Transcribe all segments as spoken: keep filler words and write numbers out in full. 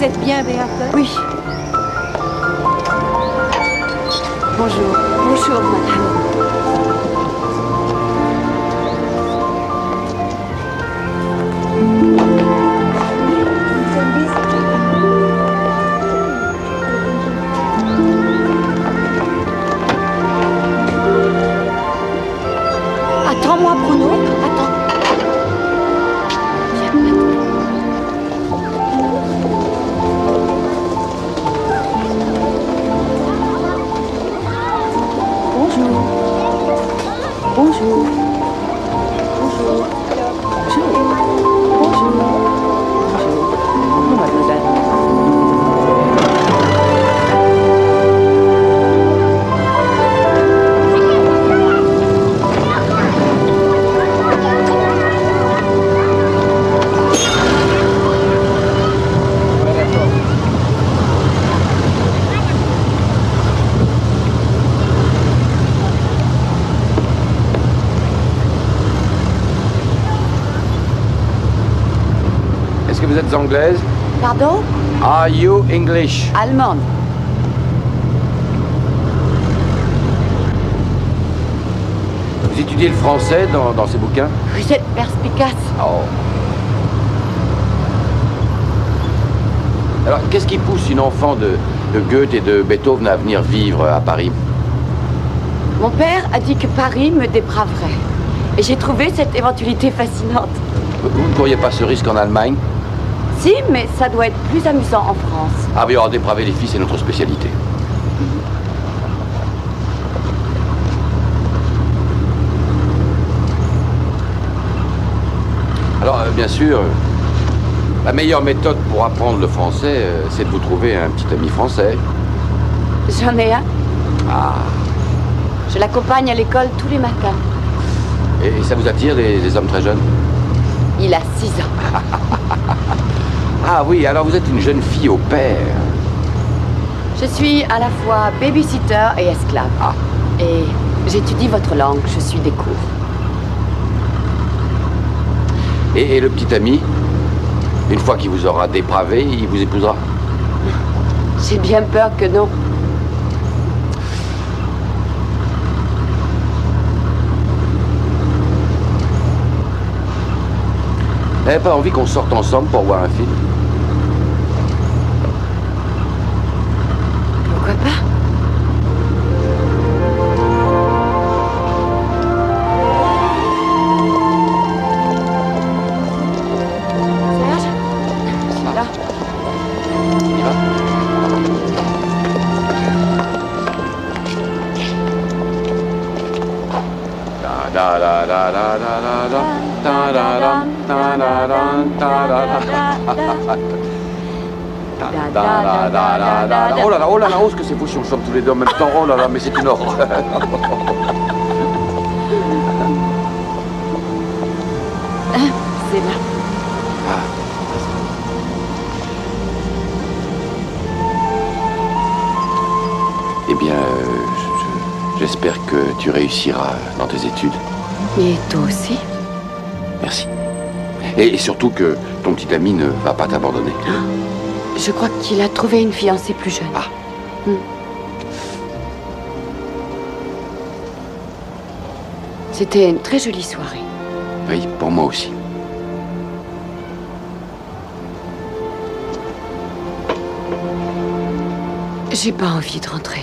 êtes bien, Béate? Oui. Bonjour. Bonjour, madame. Attends-moi, Bruno. Attends. Viens maintenant. Bonjour. Bonjour. Bonjour. Bonjour. Bonjour. Bonjour, mademoiselle. Est-ce que vous êtes anglaise? Pardon? Are you English? Allemande. Vous étudiez le français dans, dans ces bouquins? Vous êtes perspicace. Oh. Alors, qu'est-ce qui pousse une enfant de, de Goethe et de Beethoven à venir vivre à Paris? Mon père a dit que Paris me dépraverait. Et j'ai trouvé cette éventualité fascinante. Vous ne courriez pas ce risque en Allemagne? Si, mais ça doit être plus amusant en France. Ah oui, alors dépraver les filles, c'est notre spécialité. Alors, euh, bien sûr, la meilleure méthode pour apprendre le français, euh, c'est de vous trouver un petit ami français. J'en ai un. Ah. Je l'accompagne à l'école tous les matins. Et ça vous attire, les, les hommes très jeunes? Il a six ans. Ah oui, alors vous êtes une jeune fille au père. Je suis à la fois babysitter et esclave. Ah. Et j'étudie votre langue, je suis des cours. Et, et le petit ami, une fois qu'il vous aura dépravé, il vous épousera? J'ai bien peur que non. Vous n'avez pas envie qu'on sorte ensemble pour voir un film? Pourquoi pas? Serge? Je suis là. On y va? Da da da da da da da. Da da da da da da da da da. Oh là là, oh là là, oh ce que c'est fou si on chante tous les deux en même temps. Oh là là, mais c'est une horreur. C'est là. Eh bien, euh, je- je- j'espère que tu réussiras dans tes études. Et toi aussi? Merci. Et, et surtout que ton petit ami ne va pas t'abandonner. Je crois qu'il a trouvé une fiancée plus jeune. Ah. Hmm. C'était une très jolie soirée. Oui, pour moi aussi. J'ai pas envie de rentrer.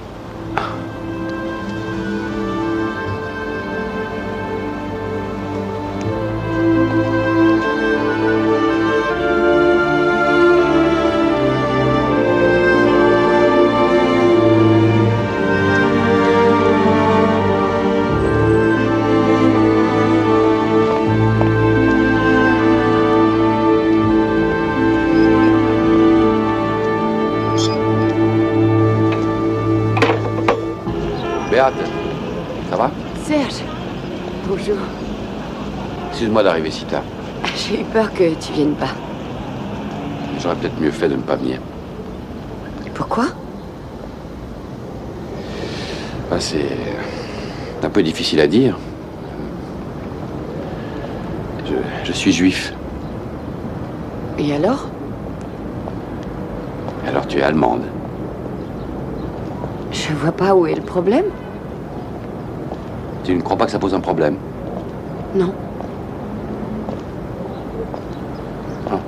Béate, ça va? Serge, bonjour. Excuse-moi d'arriver si tard. J'ai eu peur que tu viennes pas. J'aurais peut-être mieux fait de ne pas venir. Pourquoi? Ben, c'est un peu difficile à dire. Je, je suis juif. Et alors? Alors tu es allemande. Je vois pas où est le problème. Tu ne crois pas que ça pose un problème? Non. Non.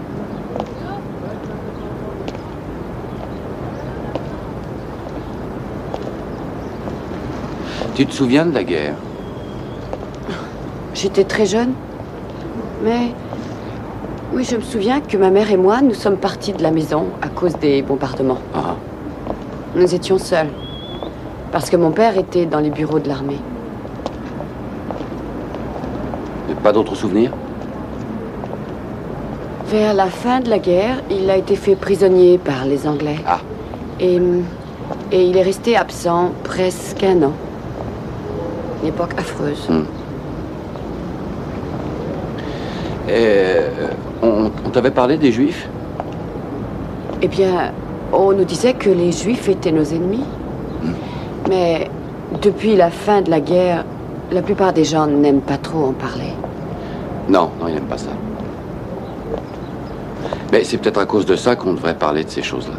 Tu te souviens de la guerre? J'étais très jeune. Mais... oui, je me souviens que ma mère et moi, nous sommes partis de la maison à cause des bombardements. Ah. Nous étions seuls. Parce que mon père était dans les bureaux de l'armée. Pas d'autres souvenirs? Vers la fin de la guerre, il a été fait prisonnier par les Anglais. Ah. Et, et il est resté absent presque un an. Une époque affreuse. Hmm. Et euh, on, on t'avait parlé des Juifs? Eh bien, on nous disait que les Juifs étaient nos ennemis. Hmm. Mais depuis la fin de la guerre, la plupart des gens n'aiment pas trop en parler. Non, non, ils n'aiment pas ça. Mais c'est peut-être à cause de ça qu'on devrait parler de ces choses-là.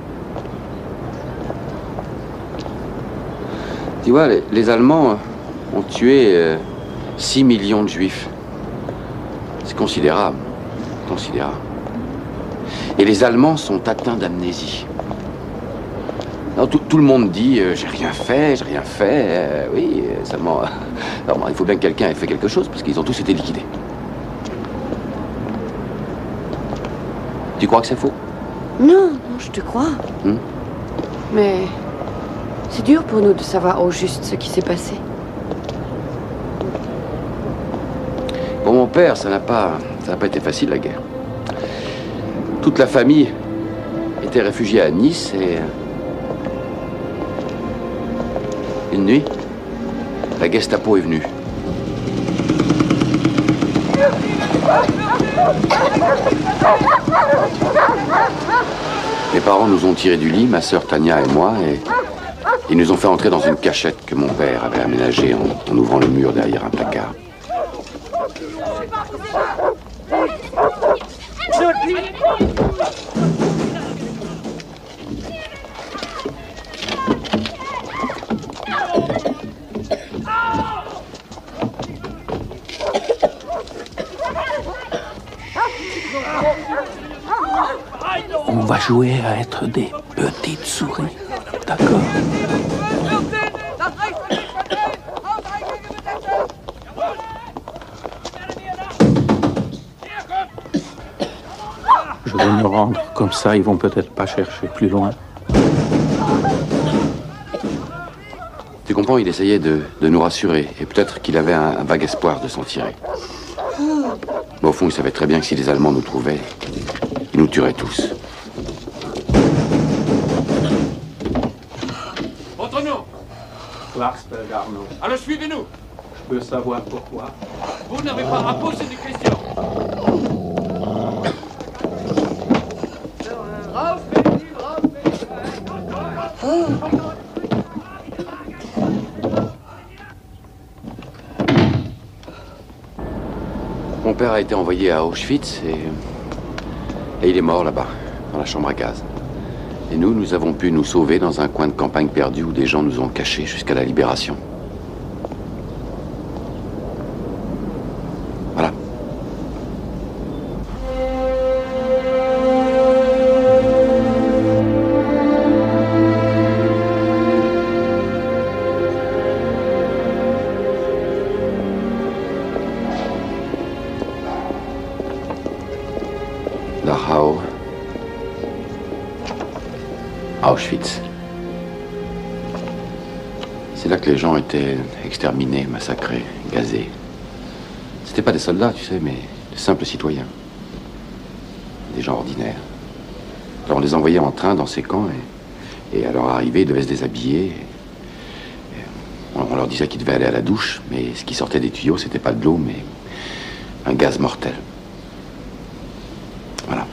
Tu vois, les, les Allemands ont tué euh, six millions de Juifs. C'est considérable. Considérable. Et les Allemands sont atteints d'amnésie. Alors, tout, tout le monde dit euh, j'ai rien fait, j'ai rien fait. Euh, oui, seulement, euh, alors, il faut bien que quelqu'un ait fait quelque chose parce qu'ils ont tous été liquidés. Tu crois que c'est faux? Non, non, je te crois. Hmm? Mais c'est dur pour nous de savoir au juste ce qui s'est passé. Pour mon père, ça n'a pas, ça n'a pas été facile la guerre. Toute la famille était réfugiée à Nice et une nuit, la Gestapo est venue. Mes parents nous ont tirés du lit, ma sœur Tania et moi, et ils nous ont fait entrer dans une cachette que mon père avait aménagée en, en ouvrant le mur derrière un placard. On va jouer à être des petites souris, d'accord? Je vais me rendre, comme ça ils vont peut-être pas chercher plus loin. Tu comprends, il essayait de, de nous rassurer, et peut-être qu'il avait un, un vague espoir de s'en tirer. Mais au fond, il savait très bien que si les Allemands nous trouvaient, ils nous tueraient tous. Votre nom? Schwarzberg Arnaud. Alors suivez-nous. Je peux savoir pourquoi? Vous n'avez pas à poser des questions. Mon père a été envoyé à Auschwitz et, et il est mort là-bas, dans la chambre à gaz. Et nous, nous avons pu nous sauver dans un coin de campagne perdu où des gens nous ont cachés jusqu'à la libération. Voilà. Dachau, Auschwitz. C'est là que les gens étaient exterminés, massacrés, gazés. C'était pas des soldats, tu sais, mais de simples citoyens. Des gens ordinaires. Alors on les envoyait en train dans ces camps et, et à leur arrivée, ils devaient se déshabiller. Et, et on, on leur disait qu'ils devaient aller à la douche, mais ce qui sortait des tuyaux, c'était pas de l'eau, mais un gaz mortel. Voilà.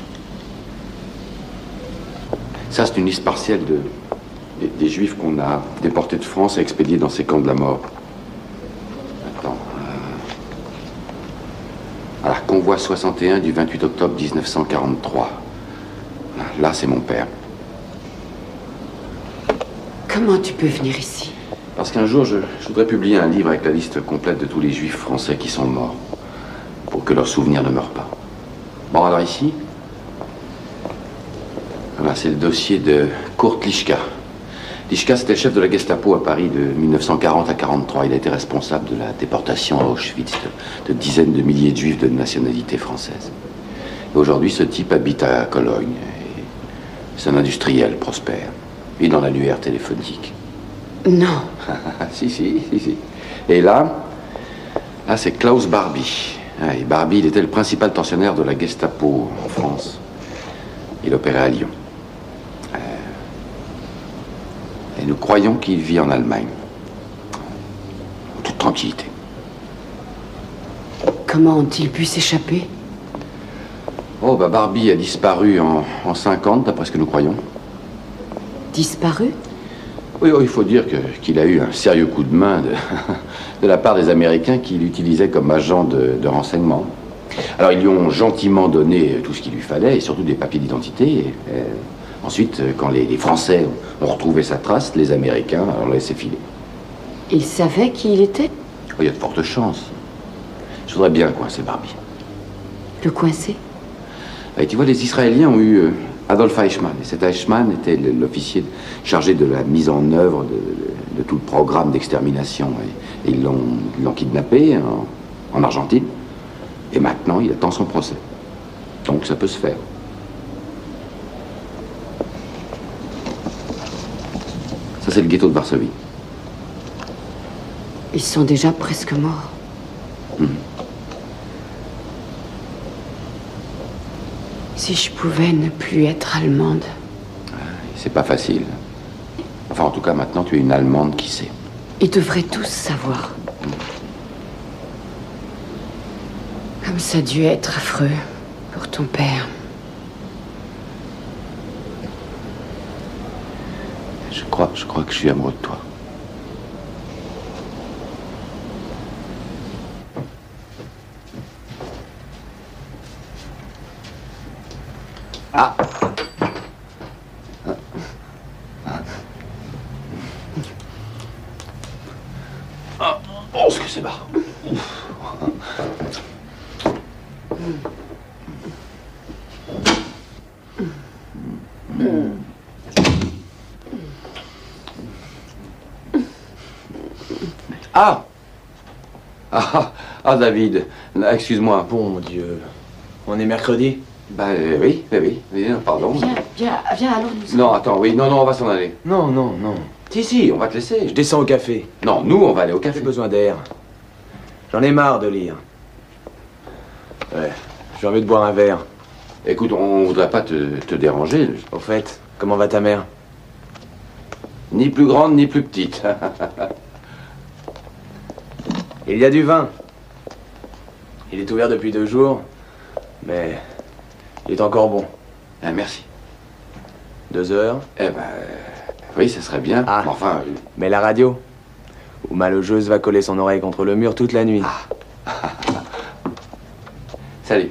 Ça, c'est une liste partielle de, des, des Juifs qu'on a déportés de France et expédiés dans ces camps de la mort. Attends. Euh... Alors, convoi soixante et un du vingt-huit octobre mille neuf cent quarante-trois. Là, c'est mon père. Comment tu peux venir ici? Parce qu'un jour, je, je voudrais publier un livre avec la liste complète de tous les juifs français qui sont morts, pour que leurs souvenirs ne meurent pas. Bon, alors ici, voilà, c'est le dossier de Kurt Lischka. Lischka, c'était le chef de la Gestapo à Paris de mille neuf cent quarante à quarante-trois. Il a été responsable de la déportation à Auschwitz de, de dizaines de milliers de juifs de nationalité française. Et aujourd'hui, ce type habite à Cologne. C'est un industriel prospère. Il est dans l'annuaire téléphonique. Non. si, si, si, si. Et là, là, c'est Klaus Barbie. Ah, et Barbie, il était le principal tensionnaire de la Gestapo en France. Il opérait à Lyon. Euh, et nous croyons qu'il vit en Allemagne. En toute tranquillité. Comment ont-ils pu s'échapper? Oh, bah Barbie a disparu en, en cinquante, d'après ce que nous croyons. Disparu? Oui, oh, il faut dire que, qu'il a eu un sérieux coup de main de, de la part des Américains qui l'utilisaient comme agent de, de renseignement. Alors, ils lui ont gentiment donné tout ce qu'il lui fallait, et surtout des papiers d'identité. Et, et, ensuite, quand les, les Français ont retrouvé sa trace, les Américains l'ont laissé filer. Il savait qui il était? Oh, il y a de fortes chances. Je voudrais bien coincer Barbie. Le coincer? Et tu vois, les Israéliens ont eu Adolf Eichmann. Et cet Eichmann était l'officier chargé de la mise en œuvre de, de, de tout le programme d'extermination. Et, et ils l'ont kidnappé en, en Argentine. Et maintenant, il attend son procès. Donc, ça peut se faire. Ça, c'est le ghetto de Varsovie. Ils sont déjà presque morts. Mmh. Si je pouvais ne plus être allemande. C'est pas facile. Enfin, en tout cas, maintenant, tu es une Allemande qui sait. Ils devraient tous savoir. Comme ça a dû être affreux pour ton père. Je crois, je crois que je suis amoureux de toi. Ah! Ah. Oh, ce que c'est bas. Ah! Ah, ah, David, excuse-moi. Bon Dieu, on est mercredi? Bah euh, oui, bah, oui, oui, pardon. Viens, viens, viens, allons nous. Non, attends, oui, non, non, on va s'en aller. Non, non, non. Si, si, on va te laisser. Je descends au café. Non, nous, on va aller au café. J'ai besoin d'air. J'en ai marre de lire. Ouais, j'ai envie de boire un verre. Écoute, on voudrait pas te, te déranger. Au fait, comment va ta mère? Ni plus grande, ni plus petite. Il y a du vin. Il est ouvert depuis deux jours, mais il est encore bon. Ah, merci. Deux heures? Eh ben, euh, oui, ça serait bien. Ah. Mais enfin... euh, Mais la radio? Où ma logeuse va coller son oreille contre le mur toute la nuit. Ah. Salut.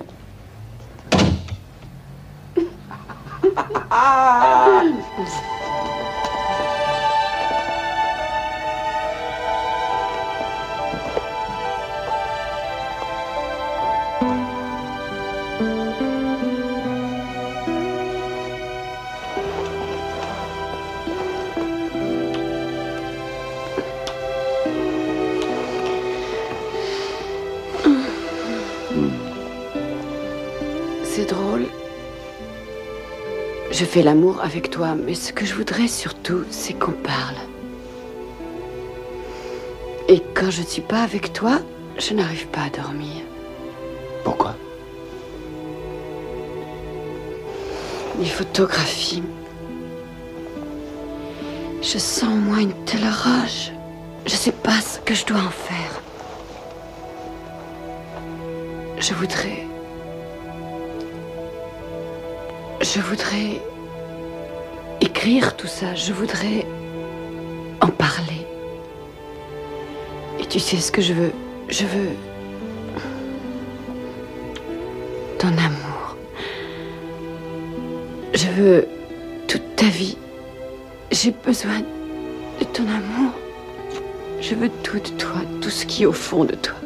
C'est drôle. Je fais l'amour avec toi, mais ce que je voudrais surtout, c'est qu'on parle. Et quand je ne suis pas avec toi, je n'arrive pas à dormir. Pourquoi? Les photographies. Je sens en moi une telle rage. Je ne sais pas ce que je dois en faire. Je voudrais... Je voudrais écrire tout ça. Je voudrais en parler. Et tu sais ce que je veux? Je veux ton amour. Je veux toute ta vie. J'ai besoin de ton amour. Je veux tout de toi, tout ce qui est au fond de toi.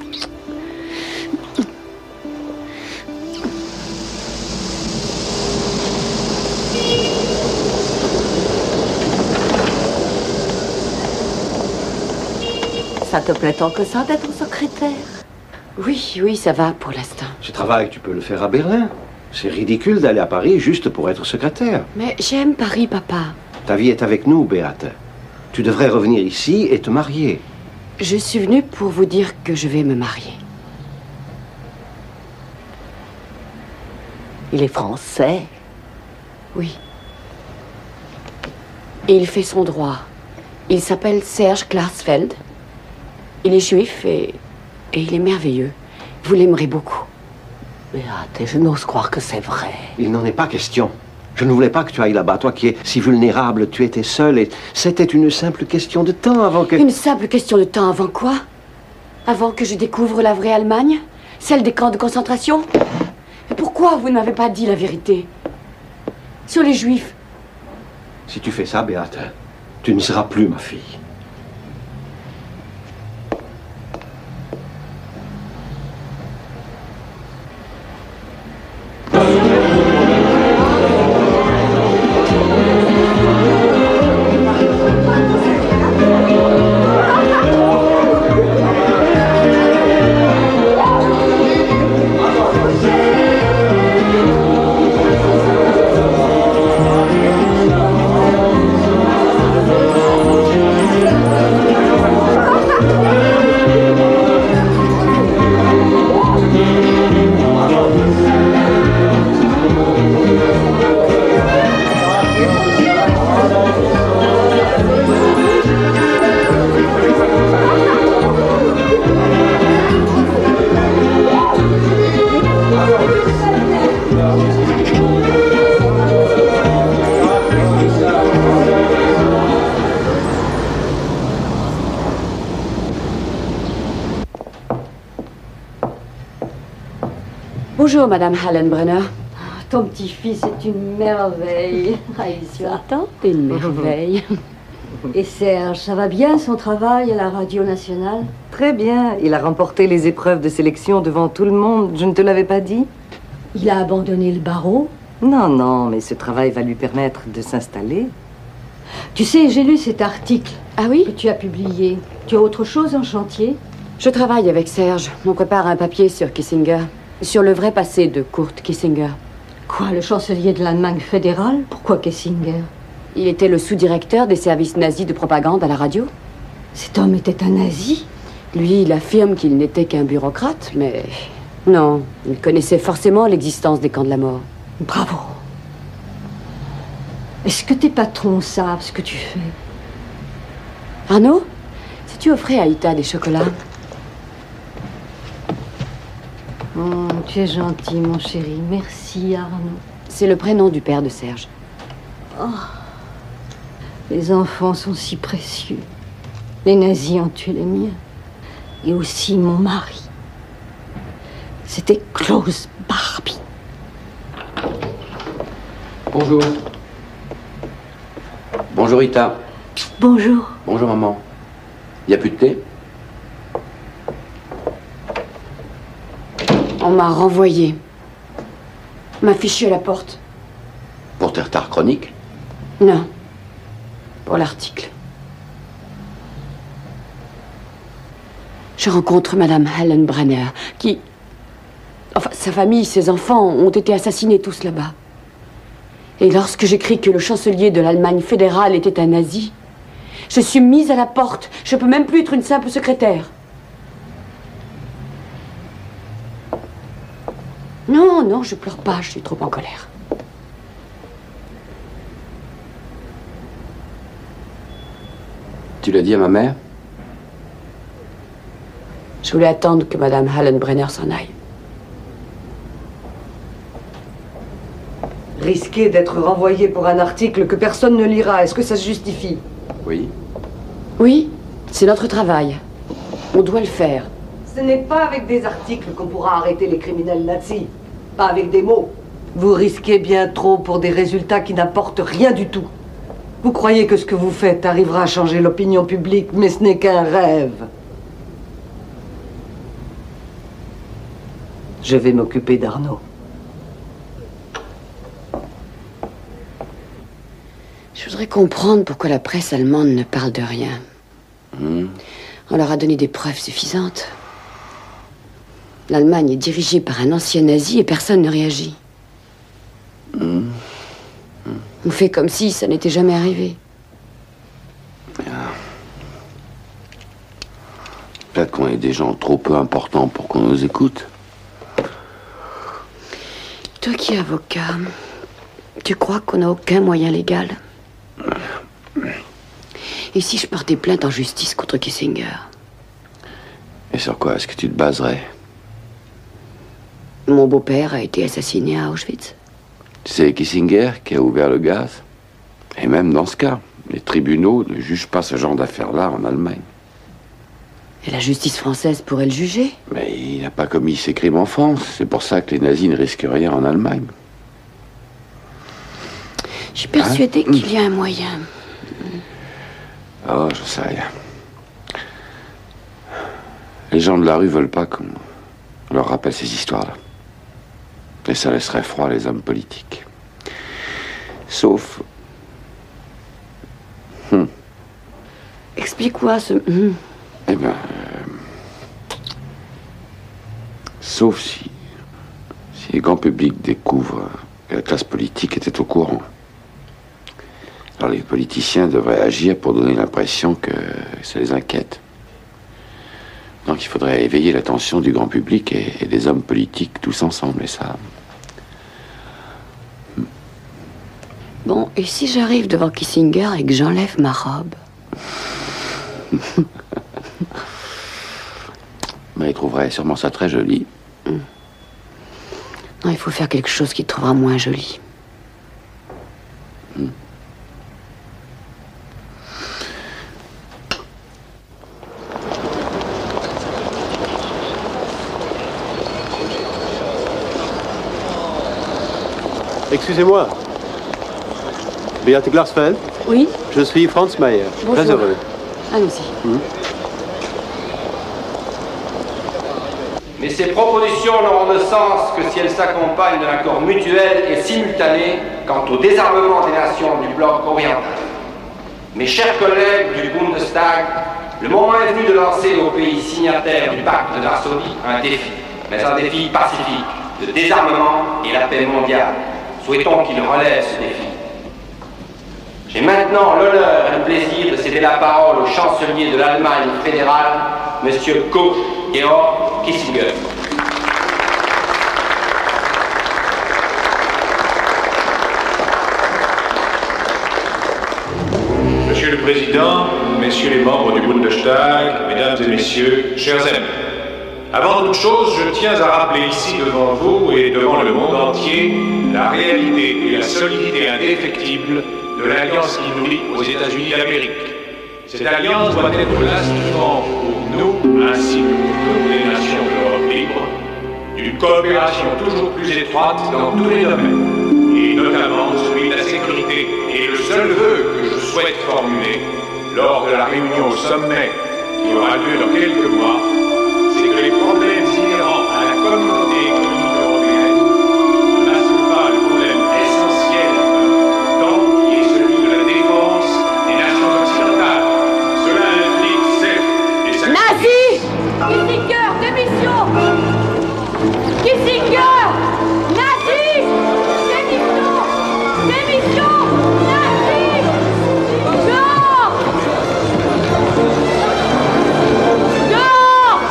Ça te plaît tant que ça d'être secrétaire? Oui, oui, ça va pour l'instant. Ce travail, tu peux le faire à Berlin. C'est ridicule d'aller à Paris juste pour être secrétaire. Mais j'aime Paris, papa. Ta vie est avec nous, Béate. Tu devrais revenir ici et te marier. Je suis venue pour vous dire que je vais me marier. Il est français. Oui. Et il fait son droit. Il s'appelle Serge Klarsfeld. Il est juif et, et il est merveilleux. Vous l'aimerez beaucoup. Béate, je n'ose croire que c'est vrai. Il n'en est pas question. Je ne voulais pas que tu ailles là-bas, toi qui es si vulnérable. Tu étais seule et c'était une simple question de temps avant que... Une simple question de temps avant quoi? Avant que je découvre la vraie Allemagne? Celle des camps de concentration? Et pourquoi vous ne m'avez pas dit la vérité? Sur les Juifs? Si tu fais ça, Béate, tu ne seras plus ma fille. Bonjour, Madame Hallenbrenner. Ton petit-fils est une merveille. Ah, il Tu entends? T'es une merveille. Et Serge, ça va bien son travail à la radio nationale? Très bien. Il a remporté les épreuves de sélection devant tout le monde. Je ne te l'avais pas dit? Il a abandonné le barreau? Non, non, mais ce travail va lui permettre de s'installer. Tu sais, j'ai lu cet article. Ah oui? Que tu as publié. Tu as autre chose en chantier? Je travaille avec Serge. On prépare un papier sur Kissinger. Sur le vrai passé de Kurt Kissinger. Quoi, le chancelier de l'Allemagne fédérale? Pourquoi Kissinger? Il était le sous-directeur des services nazis de propagande à la radio. Cet homme était un nazi? Lui, il affirme qu'il n'était qu'un bureaucrate, mais... Non, il connaissait forcément l'existence des camps de la mort. Bravo. Est-ce que tes patrons savent ce que tu fais? Arnaud, si tu offrais à Ita des chocolats... Oh, tu es gentil, mon chéri. Merci, Arnaud. C'est le prénom du père de Serge. Oh, les enfants sont si précieux. Les nazis ont tué les miens. Et aussi mon mari. C'était Klaus Barbie. Bonjour. Bonjour, Rita. Bonjour. Bonjour, maman. Il n'y a plus de thé? On m'a renvoyé. On m'a fichu à la porte. Pour tes retards chroniques? Non. Pour l'article. Je rencontre Madame Hallenbrenner, qui... Enfin, sa famille, ses enfants ont été assassinés tous là-bas. Et lorsque j'écris que le chancelier de l'Allemagne fédérale était un nazi, je suis mise à la porte. Je peux même plus être une simple secrétaire. Non, non, je pleure pas, je suis trop en colère. Tu l'as dit à ma mère? Je voulais attendre que Madame Hallenbrenner s'en aille. Risquer d'être renvoyé pour un article que personne ne lira, est-ce que ça se justifie? Oui. Oui, c'est notre travail. On doit le faire. Ce n'est pas avec des articles qu'on pourra arrêter les criminels nazis. Pas avec des mots. Vous risquez bien trop pour des résultats qui n'apportent rien du tout. Vous croyez que ce que vous faites arrivera à changer l'opinion publique, mais ce n'est qu'un rêve. Je vais m'occuper d'Arnaud. Je voudrais comprendre pourquoi la presse allemande ne parle de rien. Mmh. On leur a donné des preuves suffisantes. L'Allemagne est dirigée par un ancien nazi et personne ne réagit. Mmh. Mmh. On fait comme si ça n'était jamais arrivé. Peut-être qu'on est des gens trop peu importants pour qu'on nous écoute. Toi qui es avocat, tu crois qu'on n'a aucun moyen légal? Et si je portais plainte en justice contre Kissinger? Et sur quoi est-ce que tu te baserais? Mon beau-père a été assassiné à Auschwitz. C'est Kissinger qui a ouvert le gaz. Et même dans ce cas, les tribunaux ne jugent pas ce genre d'affaires-là en Allemagne. Et la justice française pourrait le juger? Mais il n'a pas commis ces crimes en France. C'est pour ça que les nazis ne risquent rien en Allemagne. Je suis persuadée hein? qu'il y a un moyen. Oh, je sais rien. Les gens de la rue veulent pas qu'on leur rappelle ces histoires-là. Et ça laisserait froid les hommes politiques. Sauf... Hmm. Explique-moi ce... Hmm. Eh ben... Euh... Sauf si... Si le grand public découvre que la classe politique était au courant. Alors les politiciens devraient agir pour donner l'impression que ça les inquiète. Donc il faudrait éveiller l'attention du grand public et, et des hommes politiques tous ensemble, et ça... Bon, et si j'arrive devant Kissinger et que j'enlève ma robe? Mais il trouverait sûrement ça très joli. Mm. Non, il faut faire quelque chose qui te trouvera moins joli. Mm. Excusez-moi. Beate Glarsfeld? Oui? Je suis Franz Mayer. Bonjour. Très heureux. Allons-y. Mmh. Mais ces propositions n'auront de sens que si elles s'accompagnent d'un accord mutuel et simultané quant au désarmement des nations du bloc oriental. Mes chers collègues du Bundestag, le moment est venu de lancer aux pays signataires du pacte de Varsovie un défi, mais un défi pacifique, de désarmement et la paix mondiale. Souhaitons qu'il relève ce défi. J'ai maintenant l'honneur et le plaisir de céder la parole au chancelier de l'Allemagne fédérale, M. Kurt Georg Kissinger. Monsieur le Président, Messieurs les membres du Bundestag, Mesdames et Messieurs, chers amis, avant toute chose, je tiens à rappeler ici devant vous et devant le monde entier la réalité et la solidité indéfectible de l'alliance qui nous lie aux États-Unis d'Amérique. Cette alliance doit être l'instrument pour nous, ainsi que pour toutes les nations de l'Europe libre, d'une coopération toujours plus étroite dans tous les domaines, et notamment celui de la sécurité. Et le seul vœu que je souhaite formuler lors de la réunion au sommet qui aura lieu dans quelques mois, c'est que les problèmes inhérents à la communauté économique européenne ne masquent pas le problème essentiel de temps qui est celui de la défense des nations occidentales. Cela implique certes des sacrifices... Nazi! Kissinger, démission! Kissinger! Nazi! Démission! Démission! Nazi! Dehors! Dehors!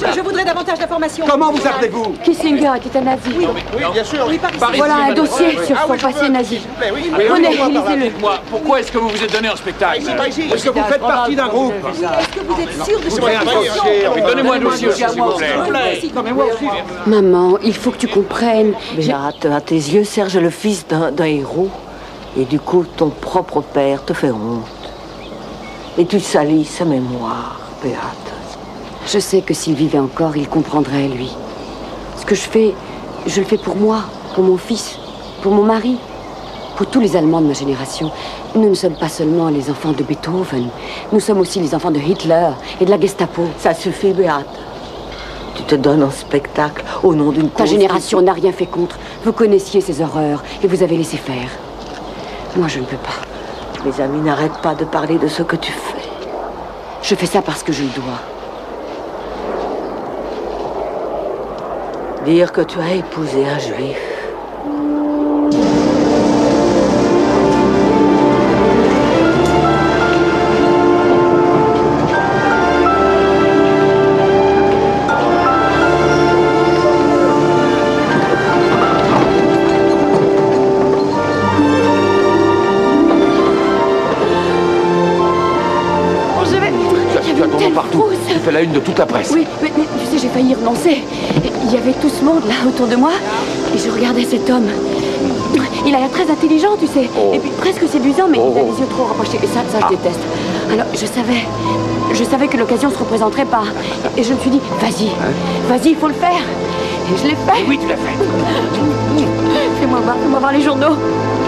ça. Je voudrais davantage d'informations. Comment vous appelez-vous? Kissinger était un nazi. Oui, oui, bien sûr. Oui, par ici. Voilà un madame. dossier Oui, oui. sur Ah son oui, je passé veux, nazi. s'il vous plaît, oui. Prenez, oui, oui, lisez-le. Dites-moi, pourquoi est-ce que vous vous êtes donné en spectacle? Parce que vous faites partie d'un groupe. Est-ce que vous êtes sûr de Vous cette devez information? interroger. Donnez-moi un dossier aussi, s'il vous plaît. Non, mais moi aussi. Maman, il faut que tu comprennes. Béate, à tes yeux, Serge est le fils d'un d'un héros. Et du coup, ton propre père te fait honte. Et tu salis sa mémoire, Béate. Je sais que s'il vivait encore, il comprendrait, lui. Ce que je fais, je le fais pour moi, pour mon fils, pour mon mari, pour tous les Allemands de ma génération. Nous ne sommes pas seulement les enfants de Beethoven, nous sommes aussi les enfants de Hitler et de la Gestapo. Ça suffit, Béate. Tu te donnes en spectacle au nom d'une Ta cause... génération n'a rien fait contre. Vous connaissiez ces horreurs et vous avez laissé faire. Moi, je ne peux pas. Mes amis n'arrêtent pas de parler de ce que tu fais. Je fais ça parce que je le dois. Dire que tu as épousé un juif. Partout. Tu fais la une de toute la presse. Oui, mais, mais tu sais, j'ai failli y renoncer. Il y avait tout ce monde là autour de moi et je regardais cet homme. Il a l'air très intelligent, tu sais. Oh. Et puis presque séduisant, mais Oh. il a les yeux trop rapprochés. Et ça, ça, Ah. je déteste. Alors, je savais. Je savais que l'occasion se représenterait pas. Et je me suis dit, vas-y, vas-y, il faut le faire. Et je l'ai fait. Oui, tu l'as fait. Fais-moi voir, fais-moi voir les journaux.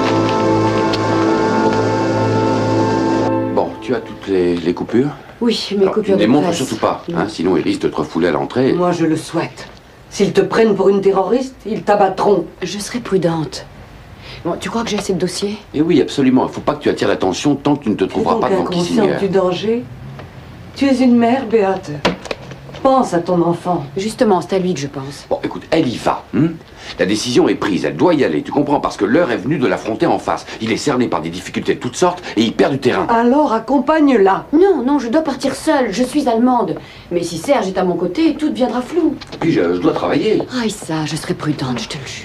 Bon, tu as toutes les, les coupures? Oui, mes Alors, tu coupures ne de les montres presse. surtout pas, hein, sinon ils risquent de te refouler à l'entrée. Moi, je le souhaite. S'ils te prennent pour une terroriste, ils t'abattront. Je serai prudente. Bon, tu crois que j'ai assez de dossiers? Et oui, absolument. Il ne faut pas que tu attires l'attention tant que tu ne te trouveras Donc pas devant inconsciente Kissinger. du danger. Tu es une mère, Béate. Pense à ton enfant. Justement, c'est à lui que je pense. Bon, écoute, elle y va. Hein, la décision est prise, elle doit y aller, tu comprends? Parce que l'heure est venue de l'affronter en face. Il est cerné par des difficultés de toutes sortes et il perd du terrain. Alors accompagne-la. Non, non, je dois partir seule. Je suis allemande. Mais si Serge est à mon côté, tout deviendra flou. Puis je, je dois travailler. Ah, ça, je serai prudente, je te le jure.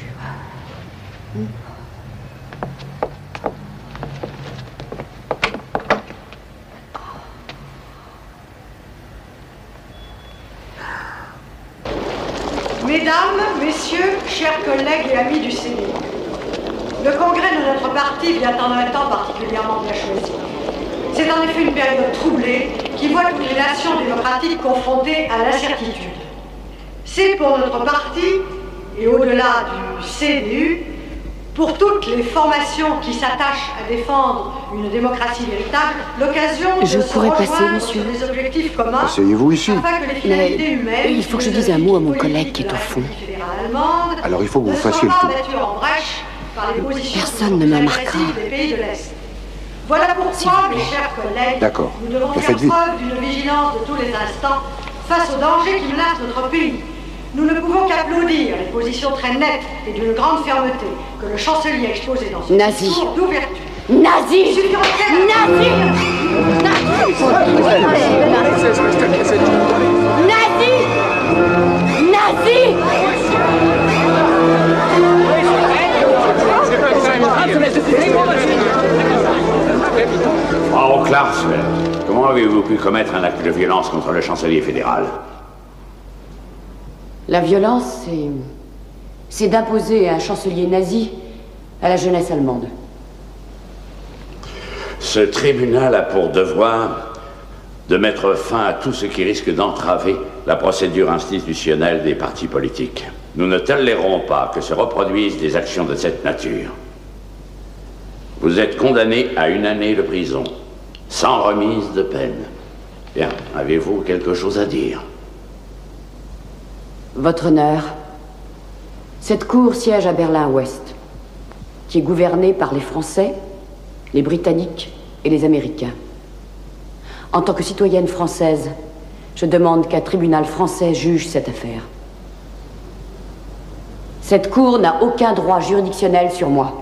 Mesdames, Messieurs, chers collègues et amis du Sénat, le congrès de notre parti vient en un temps particulièrement bien choisi. C'est en effet une période troublée qui voit toutes les nations démocratiques confrontées à l'incertitude. C'est pour notre parti, et au-delà du C D U, pour toutes les formations qui s'attachent à défendre une démocratie véritable, l'occasion de Je se pourrais passer, rejoindre monsieur. sur des objectifs communs. Asseyez-vous ici. Afin que les finalités Mais humaines il faut que je dise un mot à mon collègue qui est au fond. allemande Alors il faut que vous ne fassiez sont le pas tour. battus en brèche par les positions Personne ne me marquera. agressives des pays de l'Est. Voilà pourquoi, mes chers collègues, D'accord. nous devons Mais faire faites vite. preuve d'une vigilance de tous les instants face aux dangers qui menacent notre pays. Nous ne pouvons qu'applaudir les positions très nettes et d'une grande fermeté que le chancelier a exposées dans son Nazi. discours d'ouverture. Nazi! Il suffira de- Nazi! Nazi! Nazi! Frau Klarsfeld, comment avez-vous pu commettre un acte de violence contre le chancelier fédéral? La violence, c'est. c'est d'imposer un chancelier nazi à la jeunesse allemande. Ce tribunal a pour devoir de mettre fin à tout ce qui risque d'entraver la procédure institutionnelle des partis politiques. Nous ne tolérons pas que se reproduisent des actions de cette nature. Vous êtes condamné à une année de prison, sans remise de peine. Bien, avez-vous quelque chose à dire? Votre honneur, cette cour siège à Berlin-Ouest, qui est gouvernée par les Français, les Britanniques et les Américains. En tant que citoyenne française, je demande qu'un tribunal français juge cette affaire. Cette cour n'a aucun droit juridictionnel sur moi.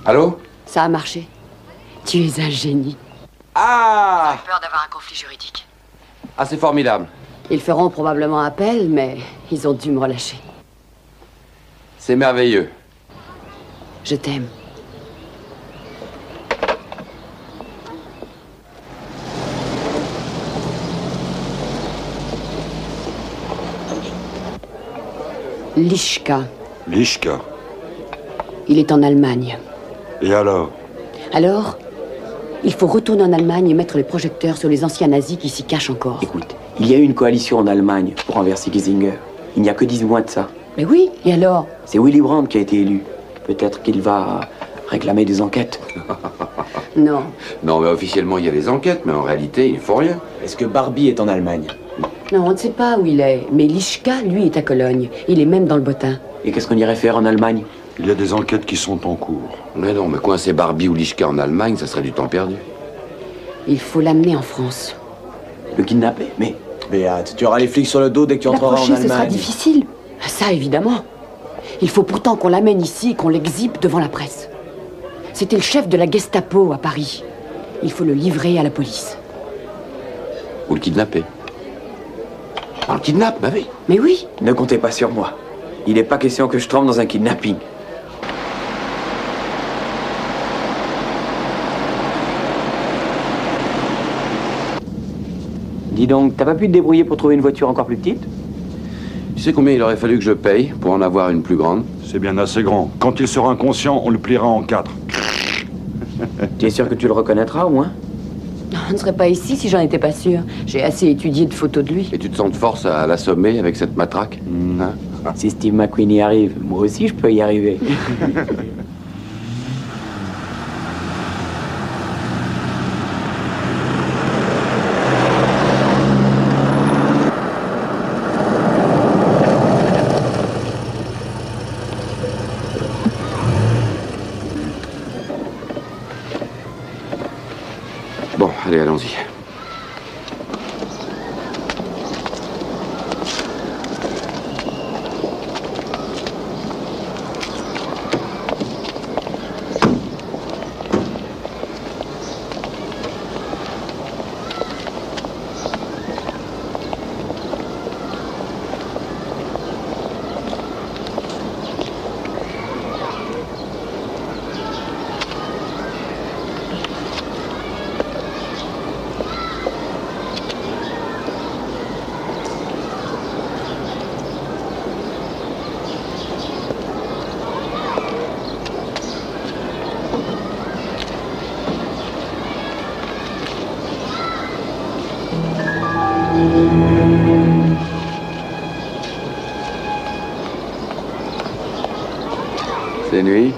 Allô? Ça a marché. Tu es un génie. Ah! J'ai peur d'avoir un conflit juridique. Ah, c'est formidable. Ils feront probablement appel, mais ils ont dû me relâcher. C'est merveilleux. Je t'aime. Lischka. Lischka. Il est en Allemagne. Et alors? Alors, il faut retourner en Allemagne et mettre les projecteurs sur les anciens nazis qui s'y cachent encore. Écoute, il y a eu une coalition en Allemagne pour renverser Kissinger. Il n'y a que dix mois de ça. Mais oui, et alors? C'est Willy Brandt qui a été élu. Peut-être qu'il va réclamer des enquêtes. Non. Non, mais officiellement, il y a des enquêtes, mais en réalité, il ne faut rien. Est-ce que Barbie est en Allemagne? Non, on ne sait pas où il est. Mais Lischka, lui, est à Cologne. Il est même dans le bottin. Et qu'est-ce qu'on irait faire en Allemagne? Il y a des enquêtes qui sont en cours. Mais non, mais coincer Barbie ou Lischka en Allemagne, ça serait du temps perdu. Il faut l'amener en France. Le kidnapper? Mais, Béate, tu auras les flics sur le dos dès que tu entreras en L'approcher, Allemagne. ce sera difficile. Ça, évidemment. Il faut pourtant qu'on l'amène ici et qu'on l'exhibe devant la presse. C'était le chef de la Gestapo à Paris. Il faut le livrer à la police. Ou le kidnapper. On le kidnappe, bah oui. Mais oui. Ne comptez pas sur moi. Il n'est pas question que je trempe dans un kidnapping. Dis donc, t'as pas pu te débrouiller pour trouver une voiture encore plus petite? Tu sais combien il aurait fallu que je paye pour en avoir une plus grande? C'est bien assez grand. Quand il sera inconscient, on le pliera en quatre. Tu es sûr que tu le reconnaîtras au moins? On ne serait pas ici si j'en étais pas sûre. J'ai assez étudié de photos de lui. Et tu te sens de force à l'assommer avec cette matraque? Hein? Si Steve McQueen y arrive, moi aussi je peux y arriver. Bon, allez, allons-y. C'est nuit.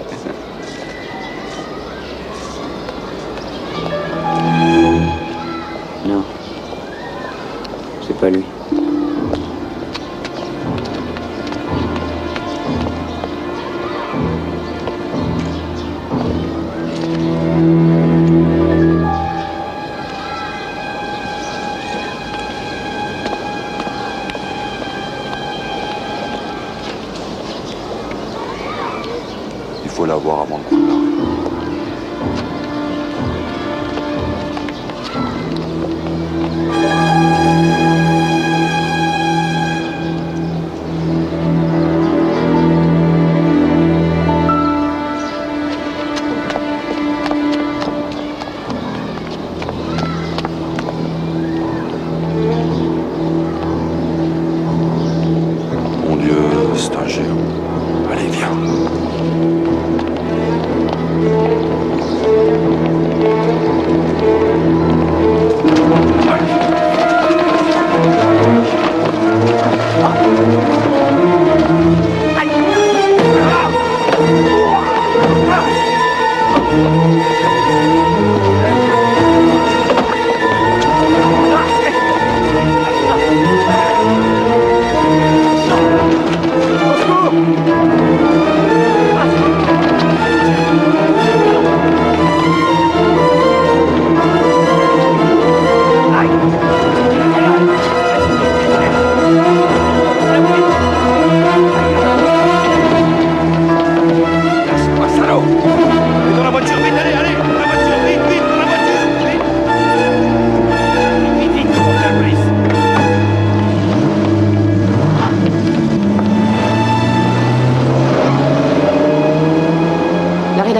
Non. C'est pas lui. Il faut l'avoir avant le coup d'arrêt. Mon Dieu, c'est un géant. Allez, viens.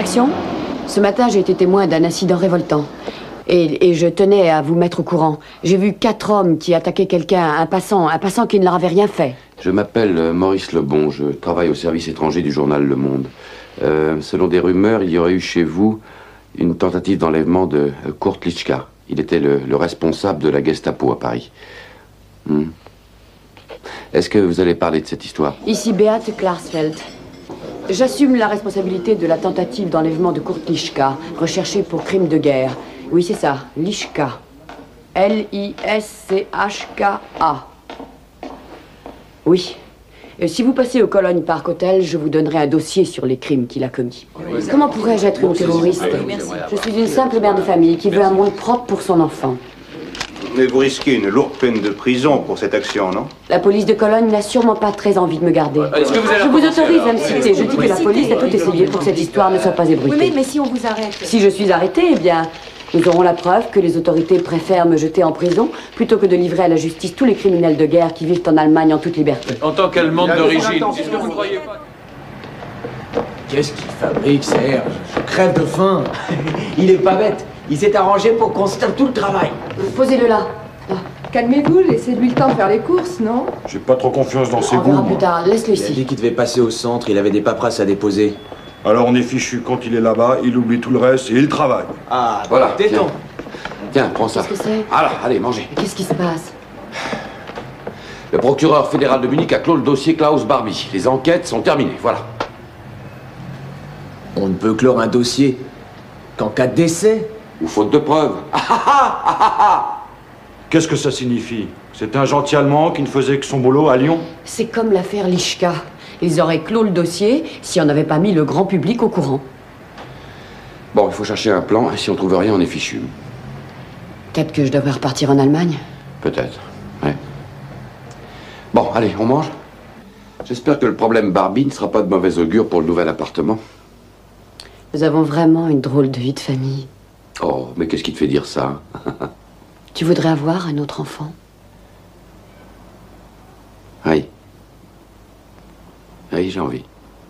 rédaction. Ce matin, j'ai été témoin d'un incident révoltant. Et, et je tenais à vous mettre au courant. J'ai vu quatre hommes qui attaquaient quelqu'un, un passant, un passant qui ne leur avait rien fait. Je m'appelle euh, Maurice Lebon, je travaille au service étranger du journal Le Monde. Euh, selon des rumeurs, il y aurait eu chez vous une tentative d'enlèvement de euh, Kurt Lischka. Il était le, le responsable de la Gestapo à Paris. Hmm. Est-ce que vous allez parler de cette histoire? Ici Beate Klarsfeld. J'assume la responsabilité de la tentative d'enlèvement de Kurt Lischka, recherché pour crime de guerre. Oui, c'est ça, Lischka. L I S C H K A. Oui. Et si vous passez au Cologne Park Hotel, je vous donnerai un dossier sur les crimes qu'il a commis. Comment pourrais-je être une terroriste? Je suis une simple mère de famille qui veut un monde propre pour son enfant. Mais vous risquez une lourde peine de prison pour cette action, non? La police de Cologne n'a sûrement pas très envie de me garder. Est-ce que vous allez Je vous recommencer, autorise à alors me citer. Je dis que la police a tout essayé pour que cette histoire ne soit pas ébruitée. Oui, mais, mais si on vous arrête... Si je suis arrêtée, eh bien, nous aurons la preuve que les autorités préfèrent me jeter en prison plutôt que de livrer à la justice tous les criminels de guerre qui vivent en Allemagne en toute liberté. En tant qu'Allemande d'origine, est-ce que vous croyez pas... Qu'est-ce qu'il fabrique, Serge? Je crève de faim. Il est pas bête. Il s'est arrangé pour qu'on se tape tout le travail. Posez-le là. Calmez-vous, laissez-lui le temps de faire les courses, non? J'ai pas trop confiance dans ses On goûts. verra plus tard. Laisse-le Il a ici. dit qu'il devait passer au centre, il avait des paperasses à déposer. Alors on est fichu. Quand il est là-bas, il oublie tout le reste et il travaille. Ah, Voilà, téton. tiens. Tiens, prends ça. Qu'est-ce que c'est? Alors, allez, mangez. Qu'est-ce qui se passe? Le procureur fédéral de Munich a clos le dossier Klaus Barbie. Les enquêtes sont terminées, voilà. On ne peut clore un dossier qu'en cas de décès. Ou faute de preuves. Qu'est-ce que ça signifie? C'est un gentil Allemand qui ne faisait que son boulot à Lyon? C'est comme l'affaire Lischka. Ils auraient clos le dossier si on n'avait pas mis le grand public au courant. Bon, il faut chercher un plan, et si on trouve rien, on est fichu. Peut-être que je devrais repartir en Allemagne. Peut-être, ouais. Bon, allez, on mange? J'espère que le problème Barbie ne sera pas de mauvais augure pour le nouvel appartement. Nous avons vraiment une drôle de vie de famille. Oh, mais qu'est-ce qui te fait dire ça? Tu voudrais avoir un autre enfant? Oui. Oui, j'ai envie.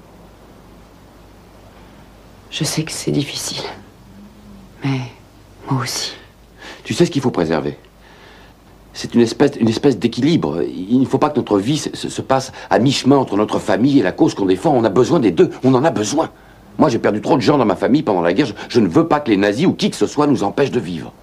Je sais que c'est difficile. Mais moi aussi. Tu sais ce qu'il faut préserver? C'est une espèce, une espèce d'équilibre. Il ne faut pas que notre vie se, se passe à mi-chemin entre notre famille et la cause qu'on défend. On a besoin des deux. On en a besoin. Moi, j'ai perdu trop de gens dans ma famille pendant la guerre. Je, je ne veux pas que les nazis ou qui que ce soit nous empêchent de vivre.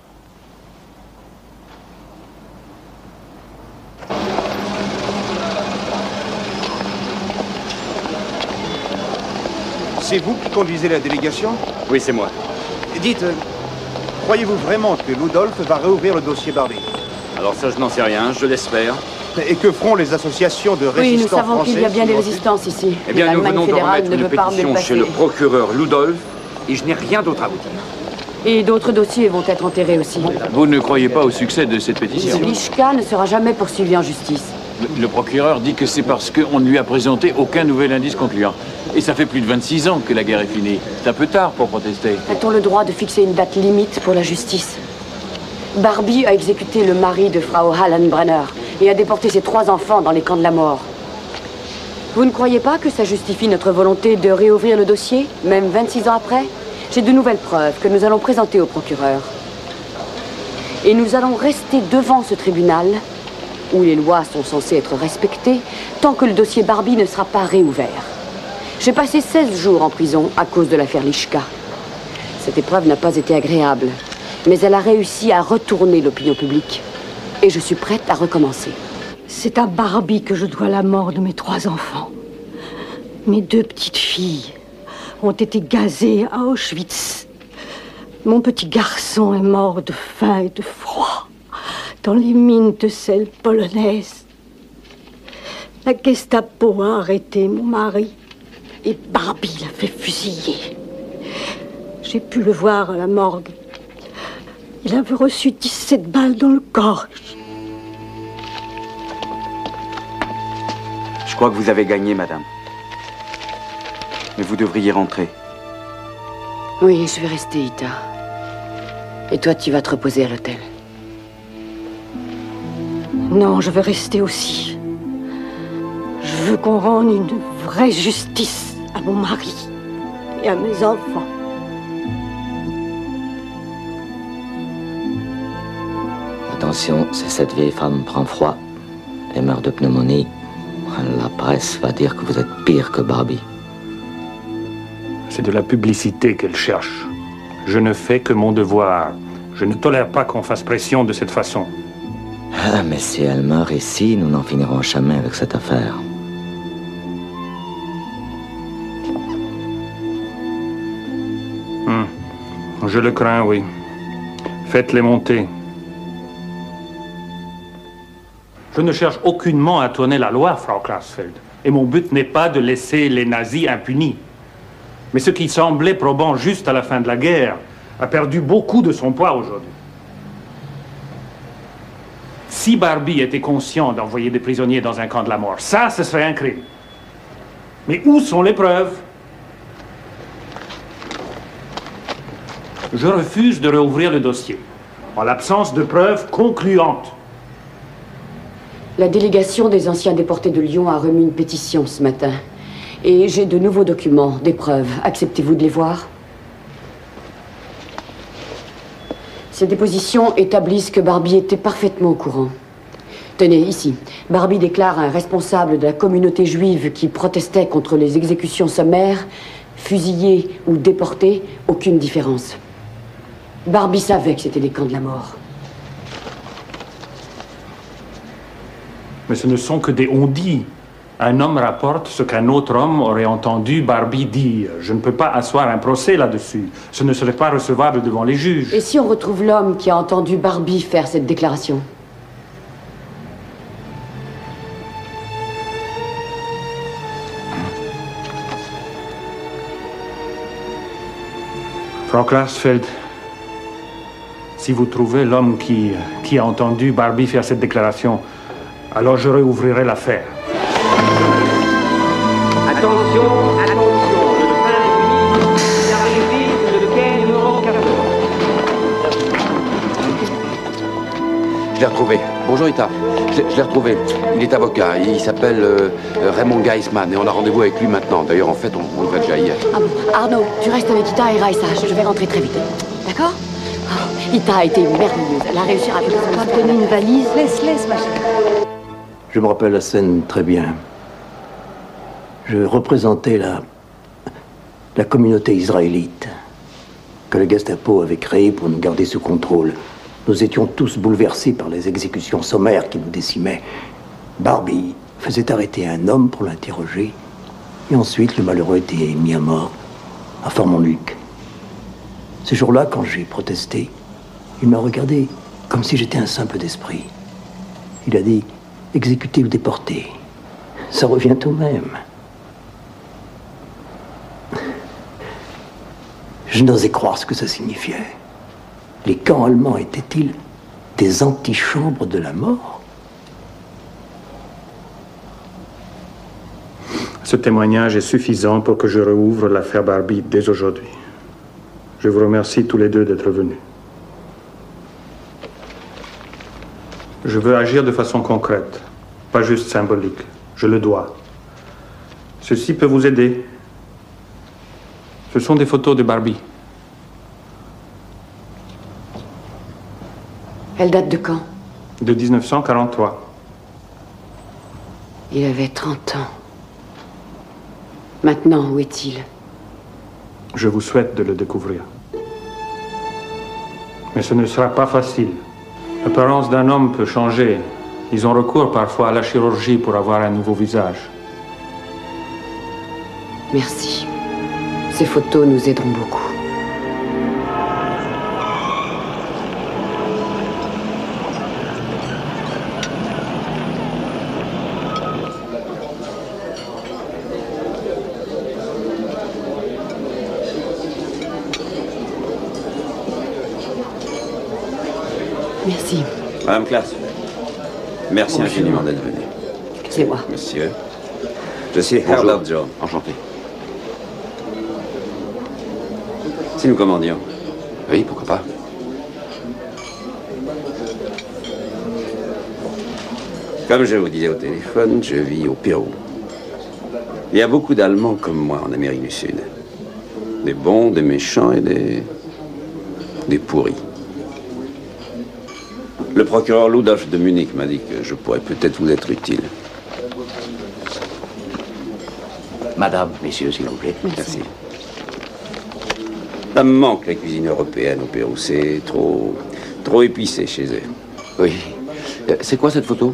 C'est vous qui conduisez la délégation? Oui, c'est moi. Dites, euh, croyez-vous vraiment que Ludolf va réouvrir le dossier Barbie? Alors ça, je n'en sais rien, je l'espère. Et que feront les associations de Oui, résistants nous savons qu'il y a français bien des qui vont- résistances ici. Eh bien, nous L'Allemagne venons de fédérale remettre ne une veut pas me le pétition chez le passer. procureur Ludolf, et je n'ai rien d'autre à vous dire. Et d'autres dossiers vont être enterrés aussi. Vous ne croyez pas au succès de cette pétition? Lischka ne sera jamais poursuivi en justice. Le, le procureur dit que c'est parce qu'on ne lui a présenté aucun nouvel indice concluant. Et ça fait plus de vingt-six ans que la guerre est finie. C'est un peu tard pour protester. A-t-on le droit de fixer une date limite pour la justice? Barbie a exécuté le mari de Frau Hallenbrenner et a déporté ses trois enfants dans les camps de la mort. Vous ne croyez pas que ça justifie notre volonté de réouvrir le dossier, même vingt-six ans après? J'ai de nouvelles preuves que nous allons présenter au procureur. Et nous allons rester devant ce tribunal, où les lois sont censées être respectées, tant que le dossier Barbie ne sera pas réouvert. J'ai passé seize jours en prison à cause de l'affaire Lischka. Cette épreuve n'a pas été agréable, mais elle a réussi à retourner l'opinion publique. Et je suis prête à recommencer. C'est à Barbie que je dois la mort de mes trois enfants. Mes deux petites filles ont été gazées à Auschwitz. Mon petit garçon est mort de faim et de froid dans les mines de sel polonaises. La Gestapo a arrêté mon mari et Barbie l'a fait fusiller. J'ai pu le voir à la morgue. Il avait reçu dix-sept balles dans le corps. Je crois que vous avez gagné, madame. Mais vous devriez rentrer. Oui, je vais rester, Ita. Et toi, tu vas te reposer à l'hôtel. Non, je veux rester aussi. Je veux qu'on rende une vraie justice à mon mari et à mes enfants. attention, si cette vieille femme prend froid et meurt de pneumonie, la presse va dire que vous êtes pire que Barbie. C'est de la publicité qu'elle cherche. Je ne fais que mon devoir. Je ne tolère pas qu'on fasse pression de cette façon. Ah, mais si elle meurt ici, nous n'en finirons jamais avec cette affaire. Hmm. Je le crains, oui. Faites-les monter. Je ne cherche aucunement à tourner la loi, Frau Klarsfeld. Et mon but n'est pas de laisser les nazis impunis. Mais ce qui semblait probant juste à la fin de la guerre a perdu beaucoup de son poids aujourd'hui. Si Barbie était conscient d'envoyer des prisonniers dans un camp de la mort, ça, ce serait un crime. Mais où sont les preuves? Je refuse de réouvrir le dossier, en l'absence de preuves concluantes. La délégation des anciens déportés de Lyon a remis une pétition ce matin. Et j'ai de nouveaux documents, des preuves. Acceptez-vous de les voir? Ces dépositions établissent que Barbie était parfaitement au courant. Tenez, ici. Barbie déclare un responsable de la communauté juive qui protestait contre les exécutions sommaires, fusillé ou déporté, aucune différence. Barbie savait que c'était des camps de la mort. Mais ce ne sont que des on-dit. Un homme rapporte ce qu'un autre homme aurait entendu Barbie dire. Je ne peux pas asseoir un procès là-dessus. Ce ne serait pas recevable devant les juges. Et si on retrouve l'homme qui a entendu Barbie faire cette déclaration? Frau Klarsfeld, si vous trouvez l'homme qui, qui a entendu Barbie faire cette déclaration, alors je réouvrirai l'affaire. Attention, attention, le train est fini, arrivé sur le quai numéro quatorze. Je l'ai retrouvé. Bonjour Ita. Je, je l'ai retrouvé. Il est avocat. Il s'appelle euh, Raymond Geisman et on a rendez-vous avec lui maintenant. D'ailleurs, en fait, on, on le voit déjà hier. Ah bon, Arnaud, tu restes avec Ita et Raissa. Je vais rentrer très vite. D'accord? Oh, Ita a été merveilleuse. Elle a réussi à... Tu as obtenu une valise? Laisse, laisse, ma chérie. Je me rappelle la scène très bien. Je représentais la, la communauté israélite que le Gestapo avait créée pour nous garder sous contrôle. Nous étions tous bouleversés par les exécutions sommaires qui nous décimaient. Barbie faisait arrêter un homme pour l'interroger, et ensuite le malheureux était mis à mort à Fort-Montluc. Ce jour-là, quand j'ai protesté, il m'a regardé comme si j'étais un simple d'esprit. Il a dit « exécuter ou déporter, ça revient au même ». Je n'osais croire ce que ça signifiait. Les camps allemands étaient-ils des antichambres de la mort? Ce témoignage est suffisant pour que je rouvre l'affaire Barbie dès aujourd'hui. Je vous remercie tous les deux d'être venus. Je veux agir de façon concrète, pas juste symbolique. Je le dois. Ceci peut vous aider. Ce sont des photos de Barbie. Elle date de quand? De mille neuf cent quarante-trois. Il avait trente ans. Maintenant, où est-il? Je vous souhaite de le découvrir. Mais ce ne sera pas facile. L'apparence d'un homme peut changer. Ils ont recours parfois à la chirurgie pour avoir un nouveau visage. Merci. Ces photos nous aideront beaucoup. Merci. Madame Klaas, merci Bonjour. infiniment d'être venue. C'est moi. Monsieur, je suis Herbert Jones. Enchanté. Si nous commandions. Oui, pourquoi pas. Comme je vous disais au téléphone, je vis au Pérou. Il y a beaucoup d'Allemands comme moi en Amérique du Sud. Des bons, des méchants et des... des pourris. Le procureur Ludolf de Munich m'a dit que je pourrais peut-être vous être utile. Madame, messieurs, s'il vous plaît. Merci. Ça me manque la cuisine européenne au Pérou. C'est trop... trop épicé chez eux. Oui. Euh, C'est quoi cette photo?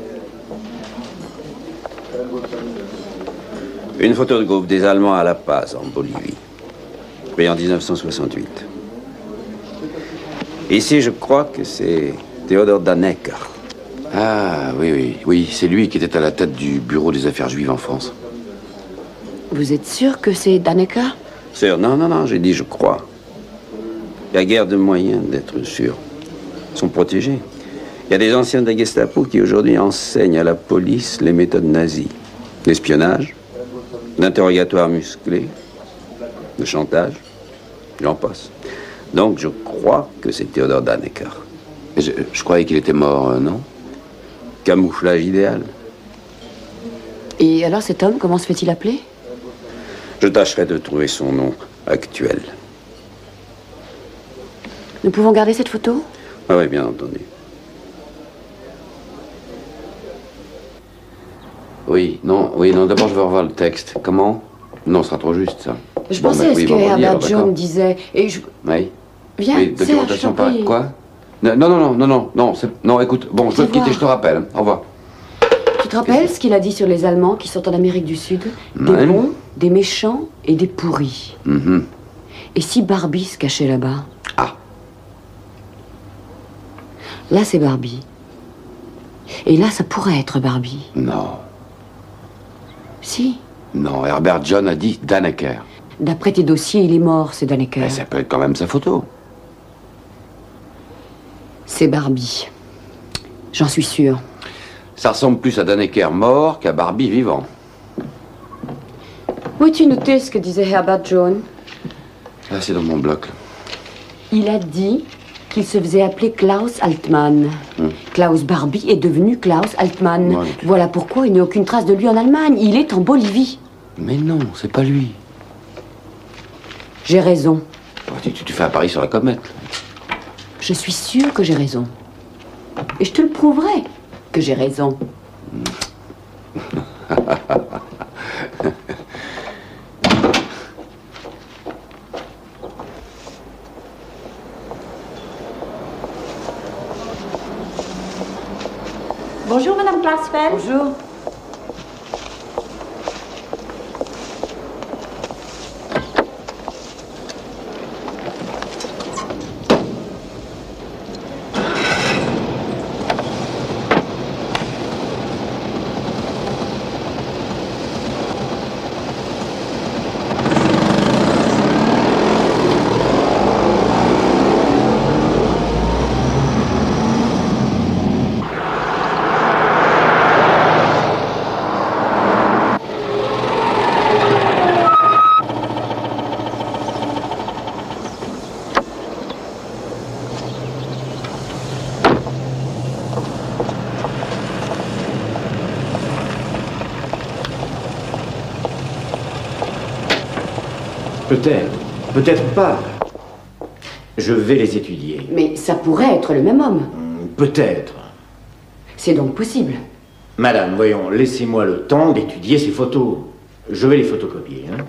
Une photo de groupe des Allemands à La Paz, en Bolivie. Mais en mille neuf cent soixante-huit. Ici, je crois que c'est Theodor Dannecker. Ah, oui, oui. Oui, c'est lui qui était à la tête du bureau des affaires juives en France. Vous êtes sûr que c'est Dannecker? Sûr, non, non, non, j'ai dit je crois. Il y a guère de moyens d'être sûr. Ils sont protégés. Il y a des anciens de la Gestapo qui aujourd'hui enseignent à la police les méthodes nazies. L'espionnage, l'interrogatoire musclé, le chantage, j'en passe. Donc je crois que c'est Theodor Dannecker. Je, je croyais qu'il était mort, euh, non? Camouflage idéal. Et alors cet homme, comment se fait-il appeler? Je tâcherai de trouver son nom actuel. Nous pouvons garder cette photo? Ah oui, bien entendu. Oui, non, oui, non, d'abord je vais revoir le texte. Comment? Non, ce sera trop juste, ça. Je Bon, pensais ben, à ce oui, que vendredi, Herbert alors, John d'accord. disait. Et je... Oui. Viens, Oui, Serge, je documentation t'en par... prie. Quoi? Non, non, non, non, non, non, c'est- non, écoute, bon, je dois Au te quitter, revoir. je te rappelle. Au revoir. Tu te rappelles ce qu'il a dit sur les Allemands qui sont en Amérique du Sud? Des Ouais. bons, des méchants et des pourris. Mhm. Et si Barbie se cachait là-bas? Ah. Là, c'est Barbie. Et là, ça pourrait être Barbie. Non, Si. non, Herbert John a dit Dannecker. D'après tes dossiers, il est mort, c'est Dannecker. Mais ça peut être quand même sa photo. C'est Barbie. J'en suis sûre. Ça ressemble plus à Dannecker mort qu'à Barbie vivant. Où as-tu noté ce que disait Herbert John? Ah, c'est dans mon bloc. Il a dit qu'il se faisait appeler Klaus Altmann. Hum. Klaus Barbie est devenu Klaus Altmann. Ouais, Voilà pourquoi il n'y a aucune trace de lui en Allemagne. Il est en Bolivie. Mais non, c'est pas lui. J'ai raison. Oh, tu, tu- tu fais un pari sur la comète. Je suis sûre que j'ai raison. Et je te le prouverai que j'ai raison. Bonjour, Madame Klarsfeld. Bonjour. Peut-être, peut-être pas. Je vais les étudier. Mais ça pourrait être le même homme. Peut-être. C'est donc possible. Madame, voyons, laissez-moi le temps d'étudier ces photos. Je vais les photocopier, hein.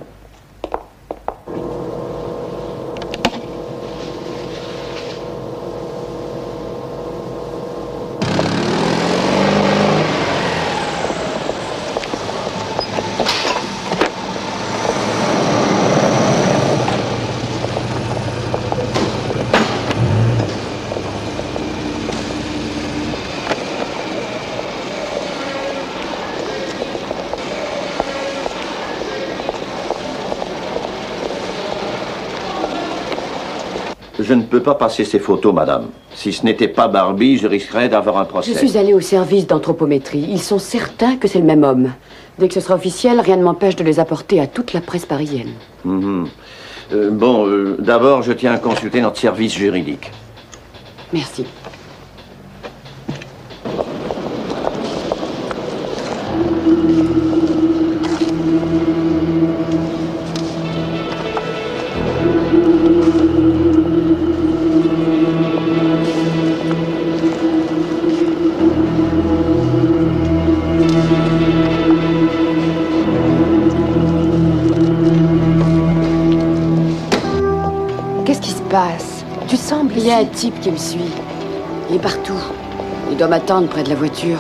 Je ne peux pas passer ces photos, madame. Si ce n'était pas Barbie, je risquerais d'avoir un procès. Je suis allée au service d'anthropométrie. Ils sont certains que c'est le même homme. Dès que ce sera officiel, rien ne m'empêche de les apporter à toute la presse parisienne. Mhm. Euh, bon, euh, d'abord, je tiens à consulter notre service juridique. Merci. passe? Tu sembles... Il y a un type qui me suit. Il est partout. Il doit m'attendre près de la voiture.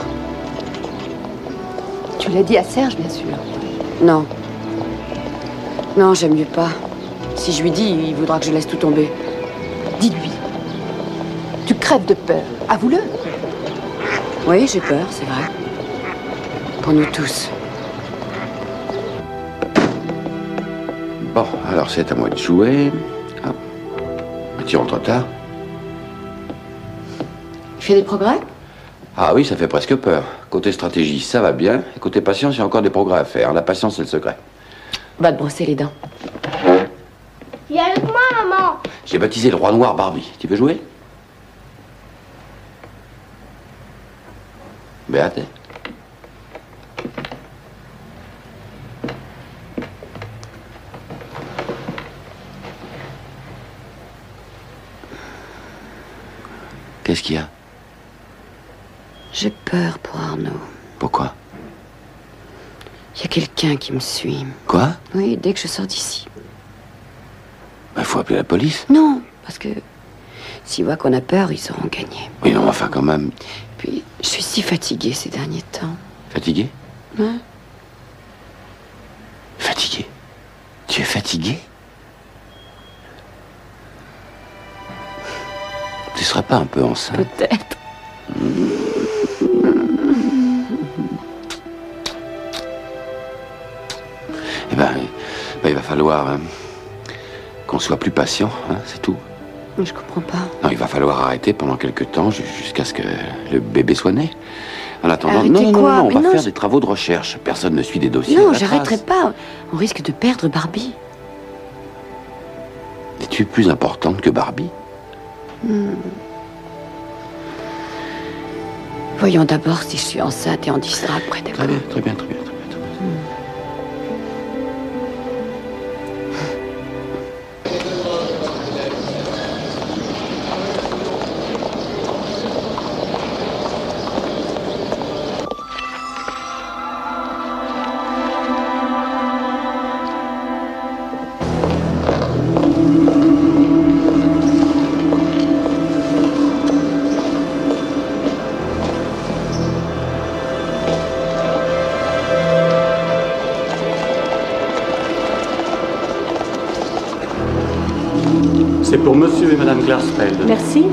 Tu l'as dit à Serge, bien sûr. Non. Non, j'aime mieux pas. Si je lui dis, il voudra que je laisse tout tomber. Dis-lui. Tu crèves de peur. Avoue-le. Oui, j'ai peur, c'est vrai. Pour nous tous. Bon, alors c'est à moi de jouer. Ah. Mais tu rentres tard. Tu fais des progrès? Ah oui, ça fait presque peur. Côté stratégie, ça va bien. Et côté patience, il y a encore des progrès à faire. La patience, c'est le secret. Va te brosser les dents. Viens avec moi, maman. J'ai baptisé le roi noir Barbie. Tu veux jouer? Béate. Qu'est-ce qu'il y a? J'ai peur pour Arnaud. Pourquoi? Il y a quelqu'un qui me suit. Quoi? Oui, dès que je sors d'ici. Il faut appeler la police. Non, parce que s'ils voient qu'on a peur, ils auront gagné. Oui, non, enfin quand même. Puis, je suis si fatiguée ces derniers temps. Fatigué? Hein? Fatigué? Tu es fatigué? Tu serais pas un peu enceinte? Peut-être. Eh ben, ben, il va falloir hein, qu'on soit plus patient, hein, c'est tout. Je comprends pas. Non, il va falloir arrêter pendant quelques temps ju- jusqu'à ce que le bébé soit né. En attendant, Arrêter non, non, non, quoi? non, on Mais va non, faire je- des travaux de recherche. Personne ne suit des dossiers. Non, à la j'arrêterai trace. pas. On risque de perdre Barbie. Es-tu plus importante que Barbie? Hmm. Voyons d'abord si je suis enceinte et on distrait après, d'accord? Très bien, très bien, très bien. Très bien. C'est pour monsieur et madame Glarsfeld. Merci.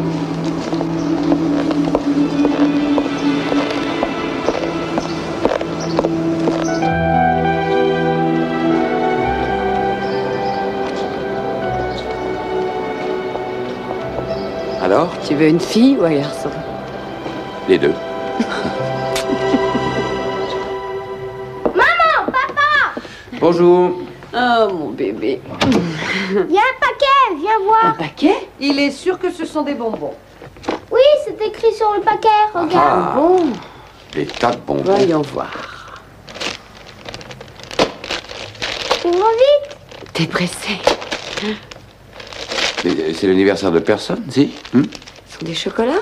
Alors? Tu veux une fille ou un garçon? Les deux. Maman, papa. Bonjour. Oh, mon bébé. Il y a un paquet, viens voir. Un paquet? Il est sûr que ce sont des bonbons. Oui, c'est écrit sur le paquet, regarde. Ah. Bon, Des tas de bonbons. voyons voir. Ouvre vite. T'es pressé. Mais c'est l'anniversaire de personne, si? Hum? Ce sont des chocolats?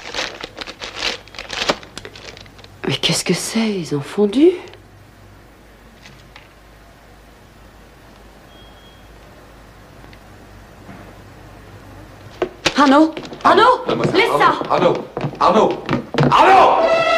Mais qu'est-ce que c'est? Ils ont fondu? Arnaud! Arnaud! Laisse ça! Arnaud! Arnaud! Arnaud!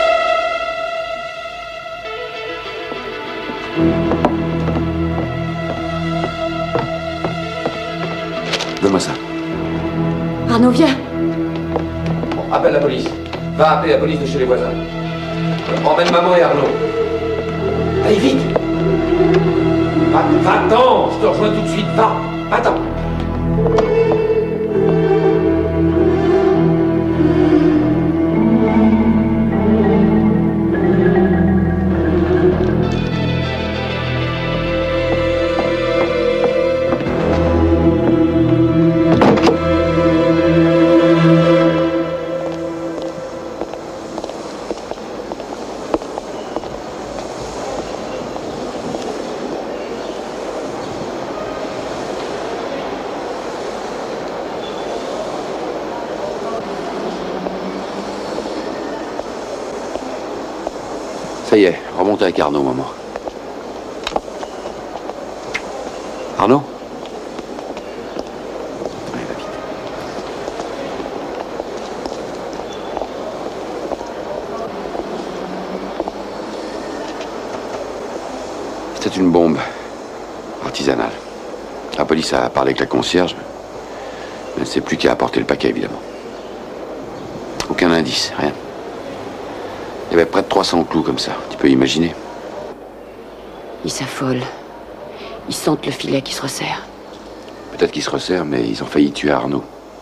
Donne-moi ça. Arnaud, viens! Bon, appelle la police. Va appeler la police de chez les voisins. Emmène maman et Arnaud. Allez, vite! Va, va-t'en! Je te rejoins tout de suite. Va! Va-t'en! Ça y est, remonte avec Arnaud, maman. Arnaud? Allez, va vite. C'est une bombe artisanale. La police a parlé avec la concierge, mais elle ne sait plus qui a apporté le paquet, évidemment. Aucun indice, rien. Il y avait près de trois cents clous comme ça, tu peux imaginer. Ils s'affolent. Ils sentent le filet qui se resserre. Peut-être qu'ils se resserrent, mais ils ont failli tuer Arnaud.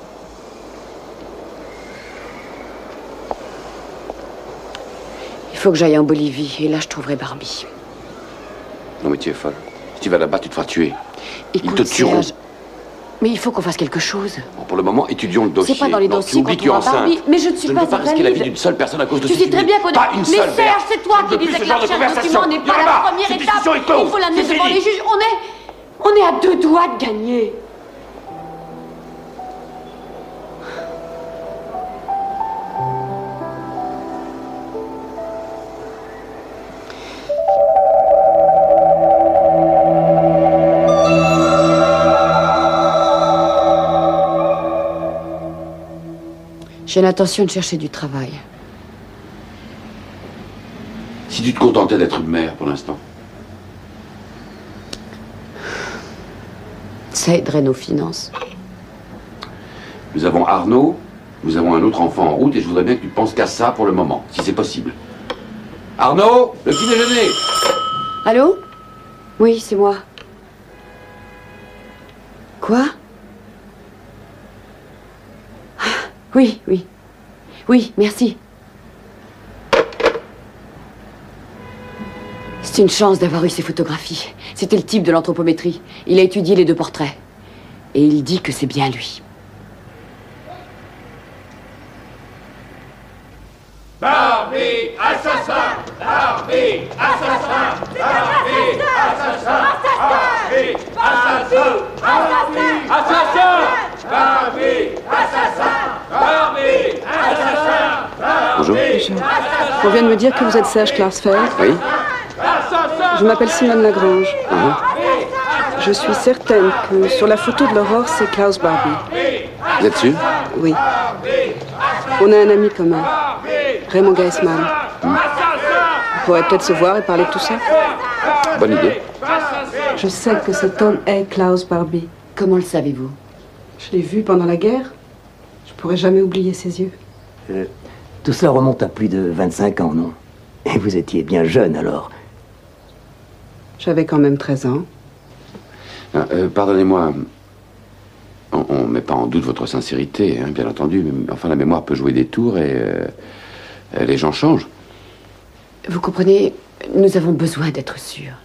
Il faut que j'aille en Bolivie, et là je trouverai Barbie. Non mais tu es folle. Si tu vas là-bas, tu te feras tuer. Écoute, Ils te tueront. Serge, mais il faut qu'on fasse quelque chose. Bon, pour le moment, étudions le dossier. C'est pas dans les Non, dossiers tu oublies qu'on que tu es trouvera enceinte. Barbie. Mais je ne suis je pas ne veux pas risquer la vie invalide. d'une seule personne à cause de Tu ce sais très bien qu'on est... Pas une Mais seule, Serge, Berthe. c'est toi Je ne qui veux disais plus que ce genre de l'argent conversation. document n'est Viens pas la là-bas. première Cette étape. discussion est close. Il faut l'amener C'est devant fini. les juges. On est... On est à deux doigts de gagner. J'ai l'intention de chercher du travail. Si tu te contentais d'être une mère pour l'instant. Ça aiderait nos finances. Nous avons Arnaud, nous avons un autre enfant en route et je voudrais bien que tu penses qu'à ça pour le moment, si c'est possible. Arnaud, le petit déjeuner. Allô? Oui, c'est moi. Quoi? Ah, oui, oui. Oui, merci. C'est une chance d'avoir eu ces photographies. C'était le type de l'anthropométrie. Il a étudié les deux portraits. Et il dit que c'est bien lui. Barbie, assassin! Barbie, assassin! Barbie, assassin! Barbie, assassin! Barbie, assassin! Barbie, assassin! Barbie, assassin! Bonjour. On vient de me dire que vous êtes Serge Klarsfeld. Oui. Je m'appelle Simone Lagrange. Uh-huh. Je suis certaine que sur la photo de l'aurore, c'est Klaus Barbie. Vous êtes sûr? Oui. On a un ami commun, Raymond Geisman. Hmm. On pourrait peut-être se voir et parler de tout ça. Bonne idée. Je sais que cet homme est Klaus Barbie. Comment le savez-vous? Je l'ai vu pendant la guerre. Je pourrais jamais oublier ses yeux. Euh, tout cela remonte à plus de vingt-cinq ans, non? Et vous étiez bien jeune alors. J'avais quand même treize ans. Ah, euh, Pardonnez-moi, on ne met pas en doute votre sincérité, hein, bien entendu, mais enfin la mémoire peut jouer des tours et euh, les gens changent. Vous comprenez, nous avons besoin d'être sûrs.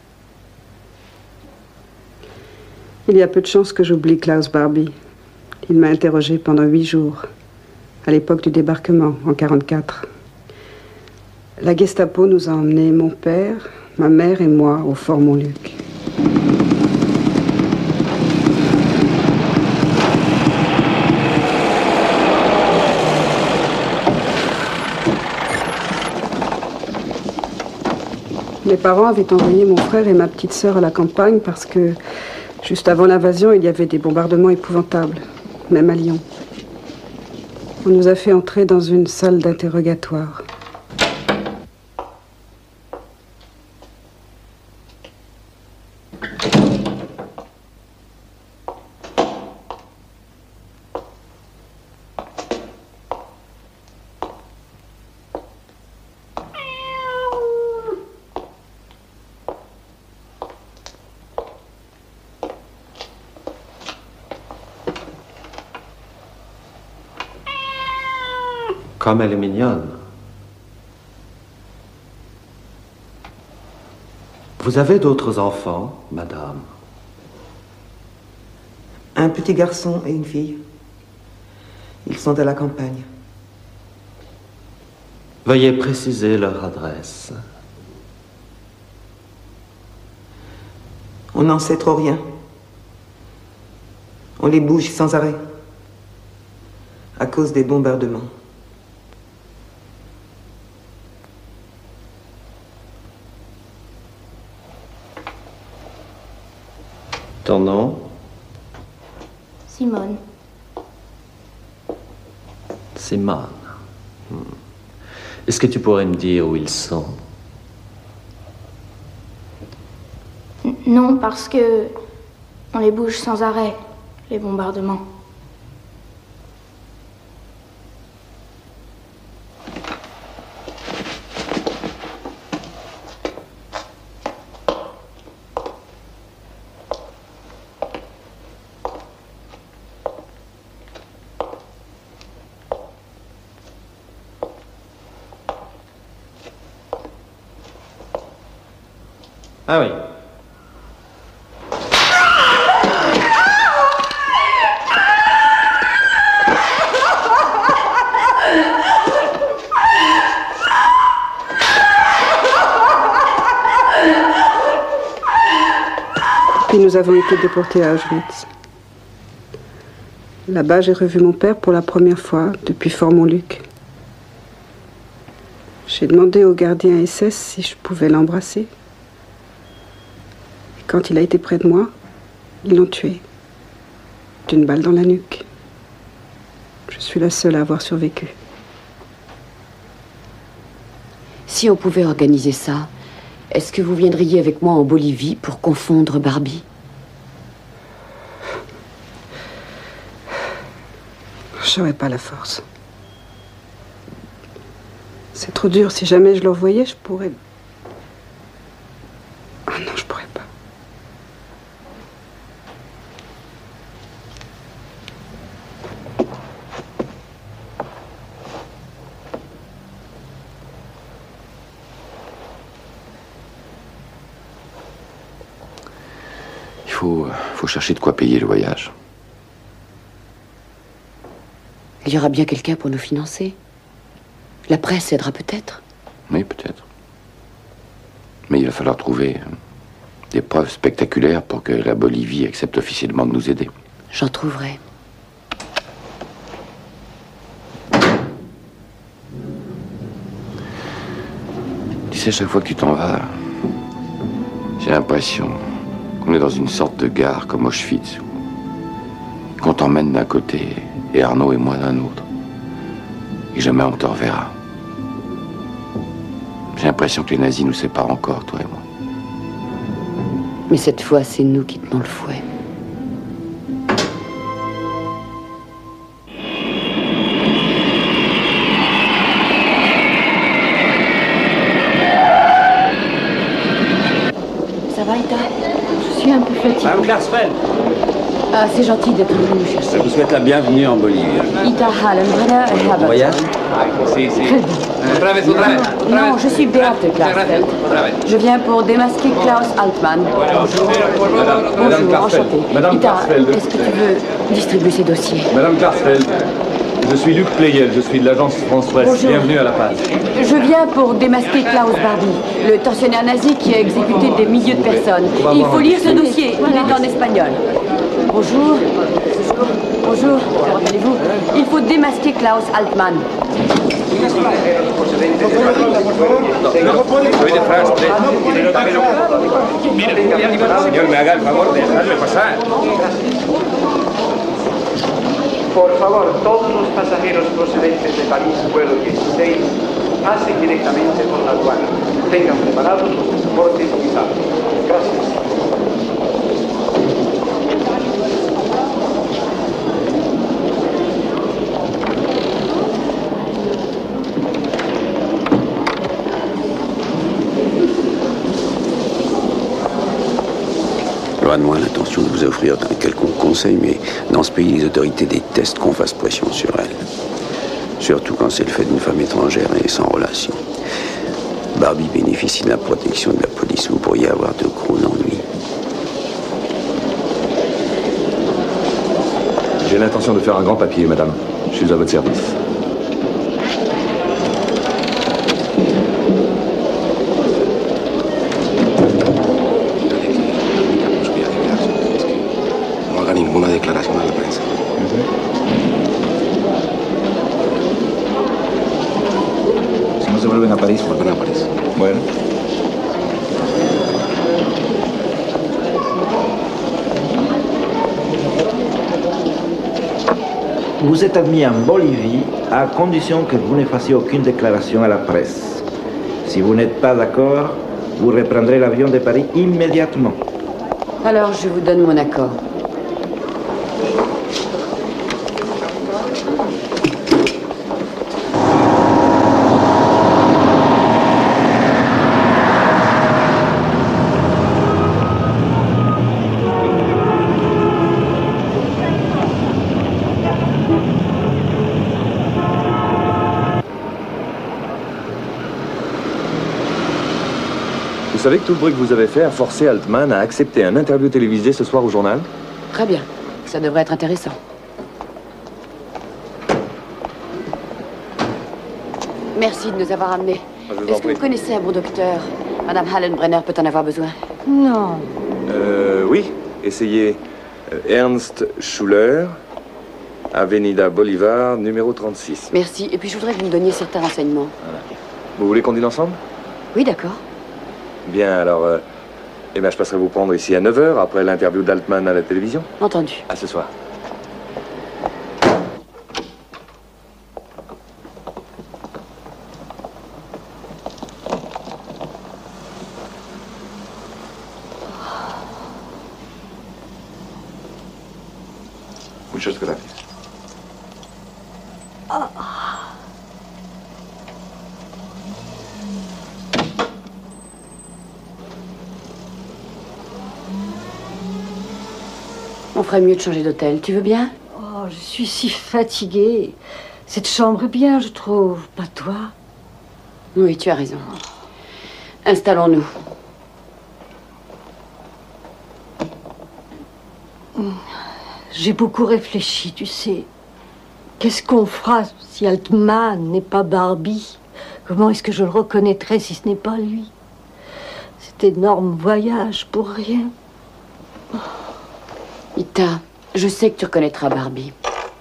Il y a peu de chances que j'oublie Klaus Barbie. Il m'a interrogé pendant huit jours, à l'époque du débarquement, en quarante-quatre. La Gestapo nous a emmenés, mon père, ma mère et moi, au Fort Montluc. Mes parents avaient envoyé mon frère et ma petite sœur à la campagne parce que, juste avant l'invasion, il y avait des bombardements épouvantables, même à Lyon. On nous a fait entrer dans une salle d'interrogatoire. Comme elle est mignonne. Vous avez d'autres enfants, madame? Un petit garçon et une fille. Ils sont à la campagne. Veuillez préciser leur adresse. On n'en sait trop rien. On les bouge sans arrêt. À cause des bombardements. Ton nom? Simone. Simone. Hmm. Est-ce que tu pourrais me dire où ils sont? Non, parce que on les bouge sans arrêt, les bombardements. Ah oui. Puis nous avons été déportés à Auschwitz. Là-bas, j'ai revu mon père pour la première fois depuis Fort-Montluc. J'ai demandé au gardien S S si je pouvais l'embrasser. Quand il a été près de moi, ils l'ont tué. D'une balle dans la nuque. Je suis la seule à avoir survécu. Si on pouvait organiser ça, est-ce que vous viendriez avec moi en Bolivie pour confondre Barbie? J'aurais pas la force. C'est trop dur. Si jamais je le revoyais, je pourrais... Ah non, je pourrais pas. Il faut, faut chercher de quoi payer le voyage. Il y aura bien quelqu'un pour nous financer. La presse aidera peut-être. Oui, peut-être. Mais il va falloir trouver des preuves spectaculaires pour que la Bolivie accepte officiellement de nous aider. J'en trouverai. Tu sais, chaque fois que tu t'en vas, j'ai l'impression qu'on est dans une sorte de gare comme Auschwitz, qu'on t'emmène d'un côté et Arnaud et moi d'un autre. Et jamais on te reverra. J'ai l'impression que les nazis nous séparent encore, toi et moi. Mais cette fois, c'est nous qui tenons le fouet. Ça va, Ita? Je suis un peu fatiguée. Madame Klarsfeld. Ah, c'est gentil d'être venu nous chercher. Je vous souhaite la bienvenue en Bolivie. Ita Hallenbrenner et Herbert. Voyage? Si, si. Otra vez, otra vez. Non, je suis Beate Klarsfeld. Je viens pour démasquer Klaus Altmann. Bonjour, enchantée. Ita, est-ce que tu veux distribuer ces dossiers? Madame Klarsfeld, je suis Luc Pleyel, je suis de l'agence France-Presse. Bonjour. Bienvenue à La Paz. Je viens pour démasquer Klaus Barbie, le tortionnaire nazi qui a exécuté des milliers de personnes. Il faut lire ce dossier, il est en espagnol. Bonjour. Bonjour, comment allez-vous? Il faut démasquer Klaus Altmann. Señor, me haga el favor de dejarme pasar. Por favor, todos los pasajeros procedentes de París, vuelo dieciséis, pasen directamente por la aduana. Tengan preparados los pasaportes y visados. Gracias. Loin de moi l'intention de vous offrir un quelconque conseil, mais dans ce pays, les autorités détestent qu'on fasse pression sur elles. Surtout quand c'est le fait d'une femme étrangère et sans relation. Barbie bénéficie de la protection de la police. Vous pourriez avoir de gros ennuis. J'ai l'intention de faire un grand papier, madame. Je suis à votre service. Ninguna declaración a la prensa. Si no se vuelven a París, vuelven a París. Bueno. Vous êtes admis en Bolivie à condition que vous ne fassiez aucune déclaration à la presse. Si vous n'êtes pas d'accord, vous reprendrez l'avion de Paris immédiatement. Alors, je vous donne mon accord. Vous savez que tout le bruit que vous avez fait a forcé Altman à accepter un interview télévisé ce soir au journal? Très bien. Ça devrait être intéressant. Merci de nous avoir amenés. Est-ce que vous connaissez un bon docteur? Madame Hallenbrenner peut en avoir besoin. Non. Euh, oui. Essayez euh, Ernst Schuller, Avenida Bolivar, numéro trente-six. Merci. Et puis, je voudrais que vous me donniez certains renseignements. Voilà. Vous voulez qu'on dîne ensemble? Oui, d'accord. Bien, alors, euh, eh bien, je passerai vous prendre ici à neuf heures, après l'interview d'Altman à la télévision. Entendu. À ce soir. Muchas gracias. On ferait mieux de changer d'hôtel. Tu veux bien? Oh, je suis si fatiguée. Cette chambre est bien, je trouve. Pas toi? Oui, tu as raison. Installons-nous. J'ai beaucoup réfléchi, tu sais. Qu'est-ce qu'on fera si Altman n'est pas Barbie? Comment est-ce que je le reconnaîtrai si ce n'est pas lui? Cet énorme voyage pour rien. Ita, je sais que tu reconnaîtras Barbie.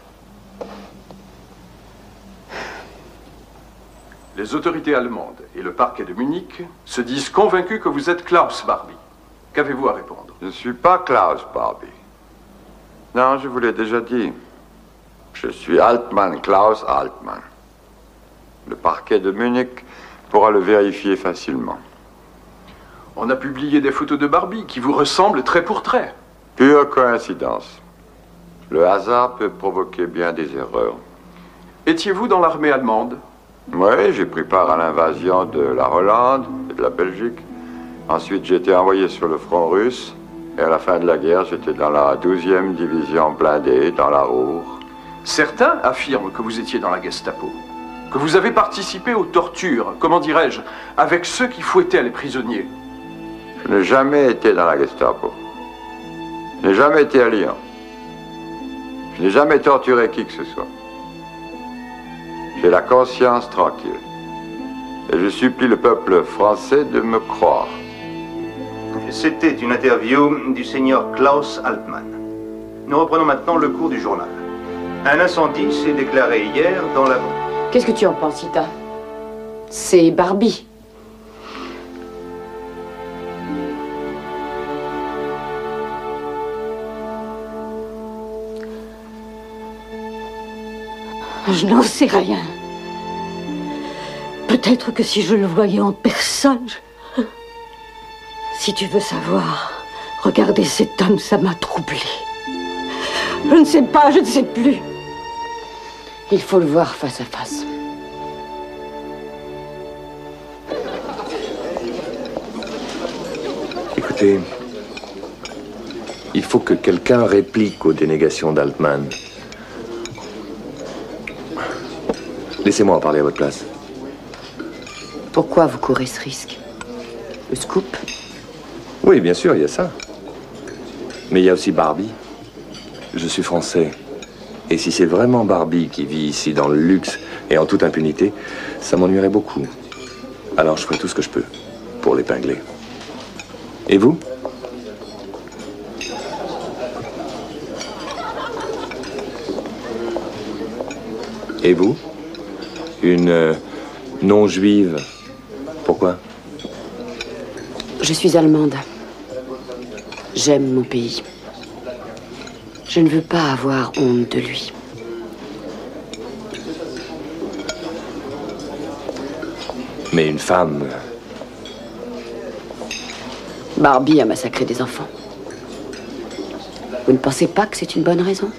Les autorités allemandes et le parquet de Munich se disent convaincus que vous êtes Klaus Barbie. Qu'avez-vous à répondre? Je ne suis pas Klaus Barbie. Non, je vous l'ai déjà dit. Je suis Altman, Klaus Altman. Le parquet de Munich pourra le vérifier facilement. On a publié des photos de Barbie qui vous ressemblent trait pour trait. Pure coïncidence. Le hasard peut provoquer bien des erreurs. Étiez-vous dans l'armée allemande? Oui, j'ai pris part à l'invasion de la Hollande et de la Belgique. Ensuite, j'ai été envoyé sur le front russe. Et à la fin de la guerre, j'étais dans la douzième division blindée, dans la Ruhr. Certains affirment que vous étiez dans la Gestapo, que vous avez participé aux tortures, comment dirais-je, avec ceux qui fouettaient les prisonniers. Je n'ai jamais été dans la Gestapo. Je n'ai jamais été à Lyon. Je n'ai jamais torturé qui que ce soit. J'ai la conscience tranquille. Et je supplie le peuple français de me croire. C'était une interview du seigneur Klaus Altman. Nous reprenons maintenant le cours du journal. Un incendie s'est déclaré hier dans la... Qu'est-ce que tu en penses, Ita? C'est Barbie. Je n'en sais rien. Peut-être que si je le voyais en personne... Je... Si tu veux savoir, regarder cet homme, ça m'a troublée. Je ne sais pas, je ne sais plus. Il faut le voir face à face. Écoutez, il faut que quelqu'un réplique aux dénégations d'Altman. Laissez-moi en parler à votre place. Pourquoi vous courez ce risque? Le scoop? Oui, bien sûr, il y a ça. Mais il y a aussi Barbie. Je suis français. Et si c'est vraiment Barbie qui vit ici dans le luxe et en toute impunité, ça m'ennuierait beaucoup. Alors je ferai tout ce que je peux pour l'épingler. Et vous? Et vous? Une euh, non-juive. Pourquoi? Je suis allemande. J'aime mon pays. Je ne veux pas avoir honte de lui. Mais une femme... Barbie a massacré des enfants. Vous ne pensez pas que c'est une bonne raison?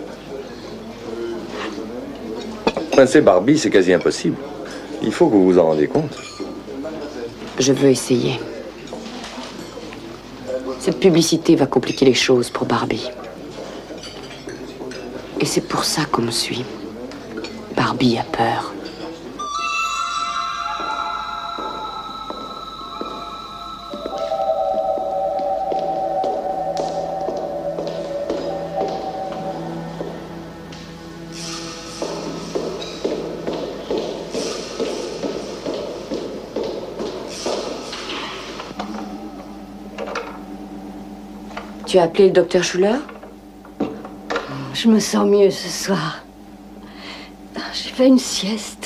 Pincer Barbie, c'est quasi impossible. Il faut que vous vous en rendiez compte. Je veux essayer. Cette publicité va compliquer les choses pour Barbie. Et c'est pour ça qu'on me suit. Barbie a peur. Tu as appelé le docteur Schuller? Je me sens mieux ce soir. J'ai fait une sieste.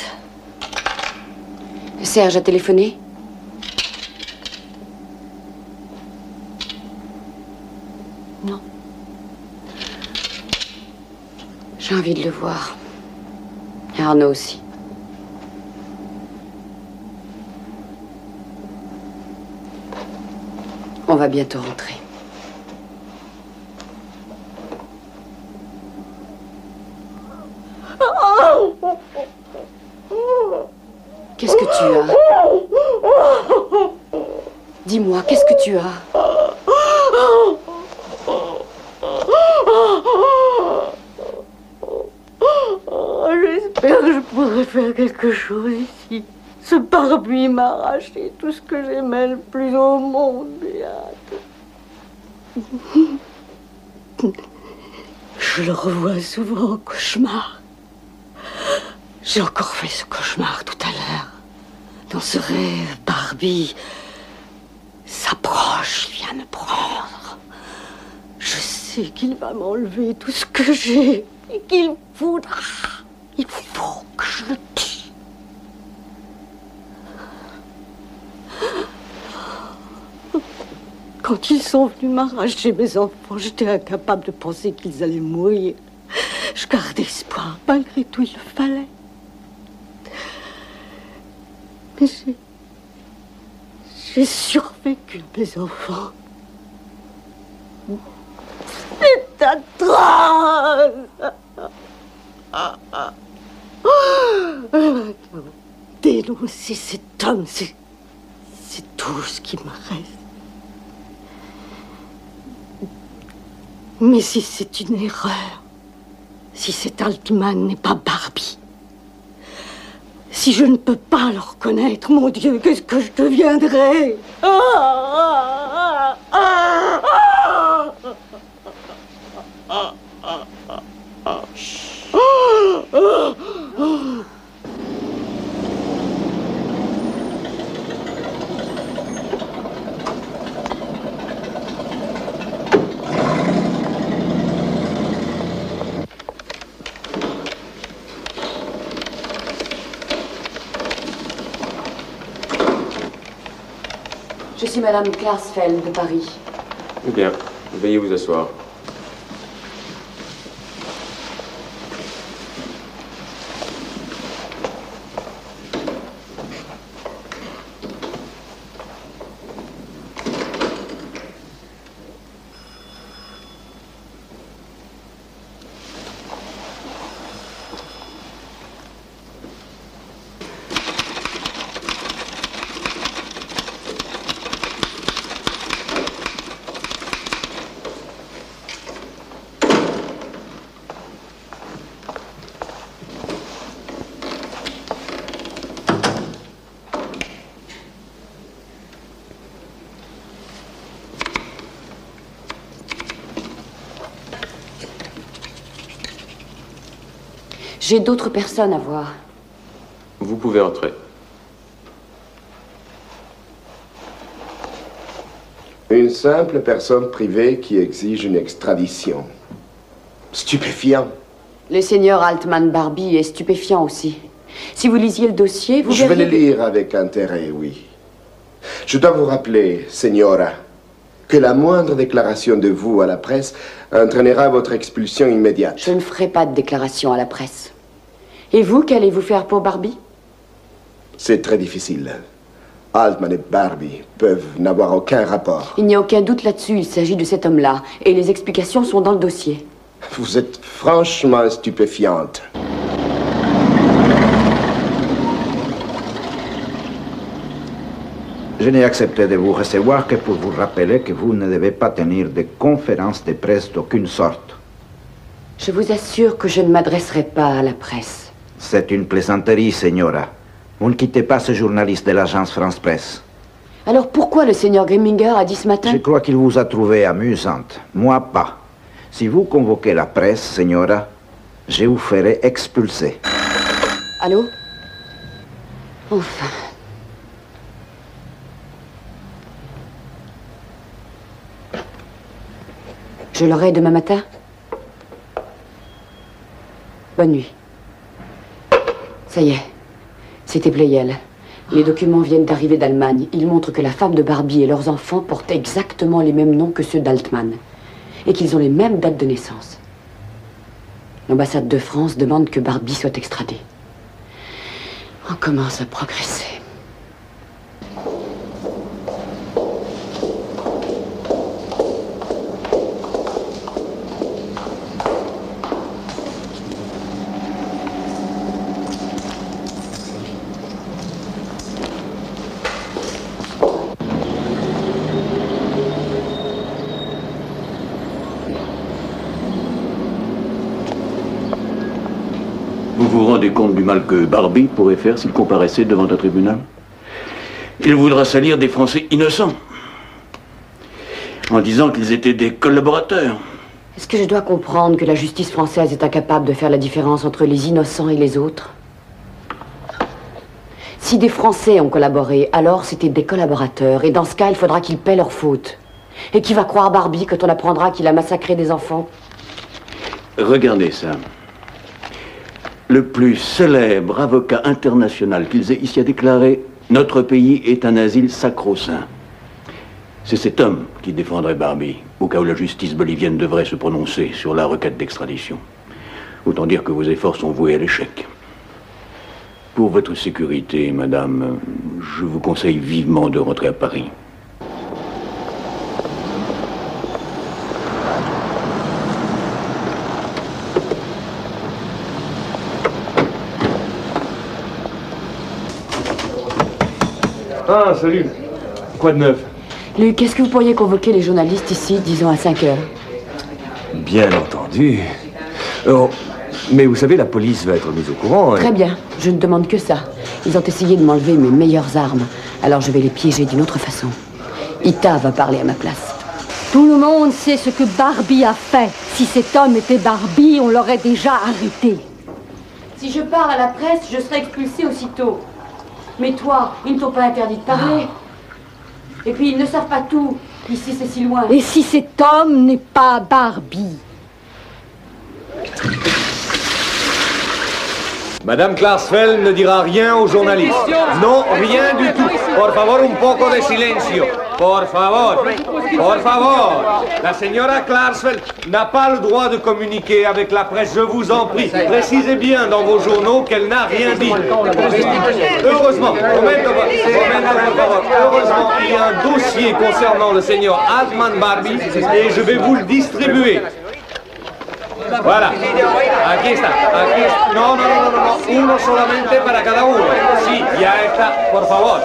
Serge a téléphoné? Non. J'ai envie de le voir. Et Arnaud aussi. On va bientôt rentrer. Qu'est-ce que tu as? Dis-moi, qu'est-ce que tu as? J'espère que je pourrai faire quelque chose ici. Ce Barbie m'a arraché tout ce que j'aimais le plus au monde, Béate. Je le revois souvent en cauchemar. J'ai encore fait ce cauchemar tout à l'heure. Dans ce rêve, Barbie s'approche, vient me prendre. Je sais qu'il va m'enlever tout ce que j'ai et qu'il voudra. Il faut que je le tue. Quand ils sont venus m'arracher mes enfants, j'étais incapable de penser qu'ils allaient mourir. Je gardais espoir. Malgré tout, il le fallait. Mais j'ai... J'ai survécu à mes enfants. C'est atroce. Dénoncer cet homme, c'est... c'est tout ce qui me reste. Mais si c'est une erreur, si cet Altman n'est pas Barbie, si je ne peux pas le reconnaître, mon Dieu, qu'est-ce que je deviendrai? Ah, ah, ah, ah, ah, ah, ah, ah. Je suis Madame Klarsfeld de Paris. Bien, veuillez vous asseoir. J'ai d'autres personnes à voir. Vous pouvez entrer. Une simple personne privée qui exige une extradition. Stupéfiant. Le seigneur Altman Barbie est stupéfiant aussi. Si vous lisiez le dossier, vous Je vais verriez... le lire avec intérêt, oui. Je dois vous rappeler, Señora, que la moindre déclaration de vous à la presse entraînera votre expulsion immédiate. Je ne ferai pas de déclaration à la presse. Et vous, qu'allez-vous faire pour Barbie? C'est très difficile. Altman et Barbie peuvent n'avoir aucun rapport. Il n'y a aucun doute là-dessus, il s'agit de cet homme-là. Et les explications sont dans le dossier. Vous êtes franchement stupéfiante. Je n'ai accepté de vous recevoir que pour vous rappeler que vous ne devez pas tenir de conférences de presse d'aucune sorte. Je vous assure que je ne m'adresserai pas à la presse. C'est une plaisanterie, Señora. Vous ne quittez pas ce journaliste de l'agence France-Presse. Alors pourquoi le seigneur Grimminger a dit ce matin? Je crois qu'il vous a trouvée amusante. Moi, pas. Si vous convoquez la presse, Señora, je vous ferai expulser. Allô? Enfin. Je l'aurai demain matin? Bonne nuit. Ça y est, c'était Pleyel. Les documents viennent d'arriver d'Allemagne. Ils montrent que la femme de Barbie et leurs enfants portent exactement les mêmes noms que ceux d'Altman. Et qu'ils ont les mêmes dates de naissance. L'ambassade de France demande que Barbie soit extradée. On commence à progresser. Vous vous rendez compte du mal que Barbie pourrait faire s'il comparaissait devant un tribunal? Il voudra salir des Français innocents, en disant qu'ils étaient des collaborateurs. Est-ce que je dois comprendre que la justice française est incapable de faire la différence entre les innocents et les autres? Si des Français ont collaboré, alors c'était des collaborateurs, et dans ce cas, il faudra qu'ils paient leurs fautes. Et qui va croire Barbie quand on apprendra qu'il a massacré des enfants? Regardez ça. Le plus célèbre avocat international qu'ils aient ici a déclaré « Notre pays est un asile sacro-saint ». C'est cet homme qui défendrait Barbie, au cas où la justice bolivienne devrait se prononcer sur la requête d'extradition. Autant dire que vos efforts sont voués à l'échec. Pour votre sécurité, madame, je vous conseille vivement de rentrer à Paris. Ah, salut. Quoi de neuf? Luc, est-ce que vous pourriez convoquer les journalistes ici, disons à cinq heures? Bien entendu. Oh, mais vous savez, la police va être mise au courant. Très bien, je ne demande que ça. Ils ont essayé de m'enlever mes meilleures armes, alors je vais les piéger d'une autre façon. Ita va parler à ma place. Tout le monde sait ce que Barbie a fait. Si cet homme était Barbie, on l'aurait déjà arrêté. Si je parle à la presse, je serai expulsée aussitôt. Mais toi, ils ne t'ont pas interdit de parler. Et puis, ils ne savent pas tout. Ici, c'est si loin. Et si cet homme n'est pas Barbie? Madame Klarsfeld ne dira rien aux journalistes. Non, rien du tout. Por favor, un poco de silencio. Por favor. Por favor. La señora Klarsfeld n'a pas le droit de communiquer avec la presse, je vous en prie. Précisez bien dans vos journaux qu'elle n'a rien dit. Heureusement, momento, momento, por favor. Heureusement, il y a un dossier concernant le seigneur Altman Barbie et je vais vous le distribuer. Voilà, aquí está, aquí está. No, no, no, no, no, uno solamente para cada uno. Sí, ya está, por favor.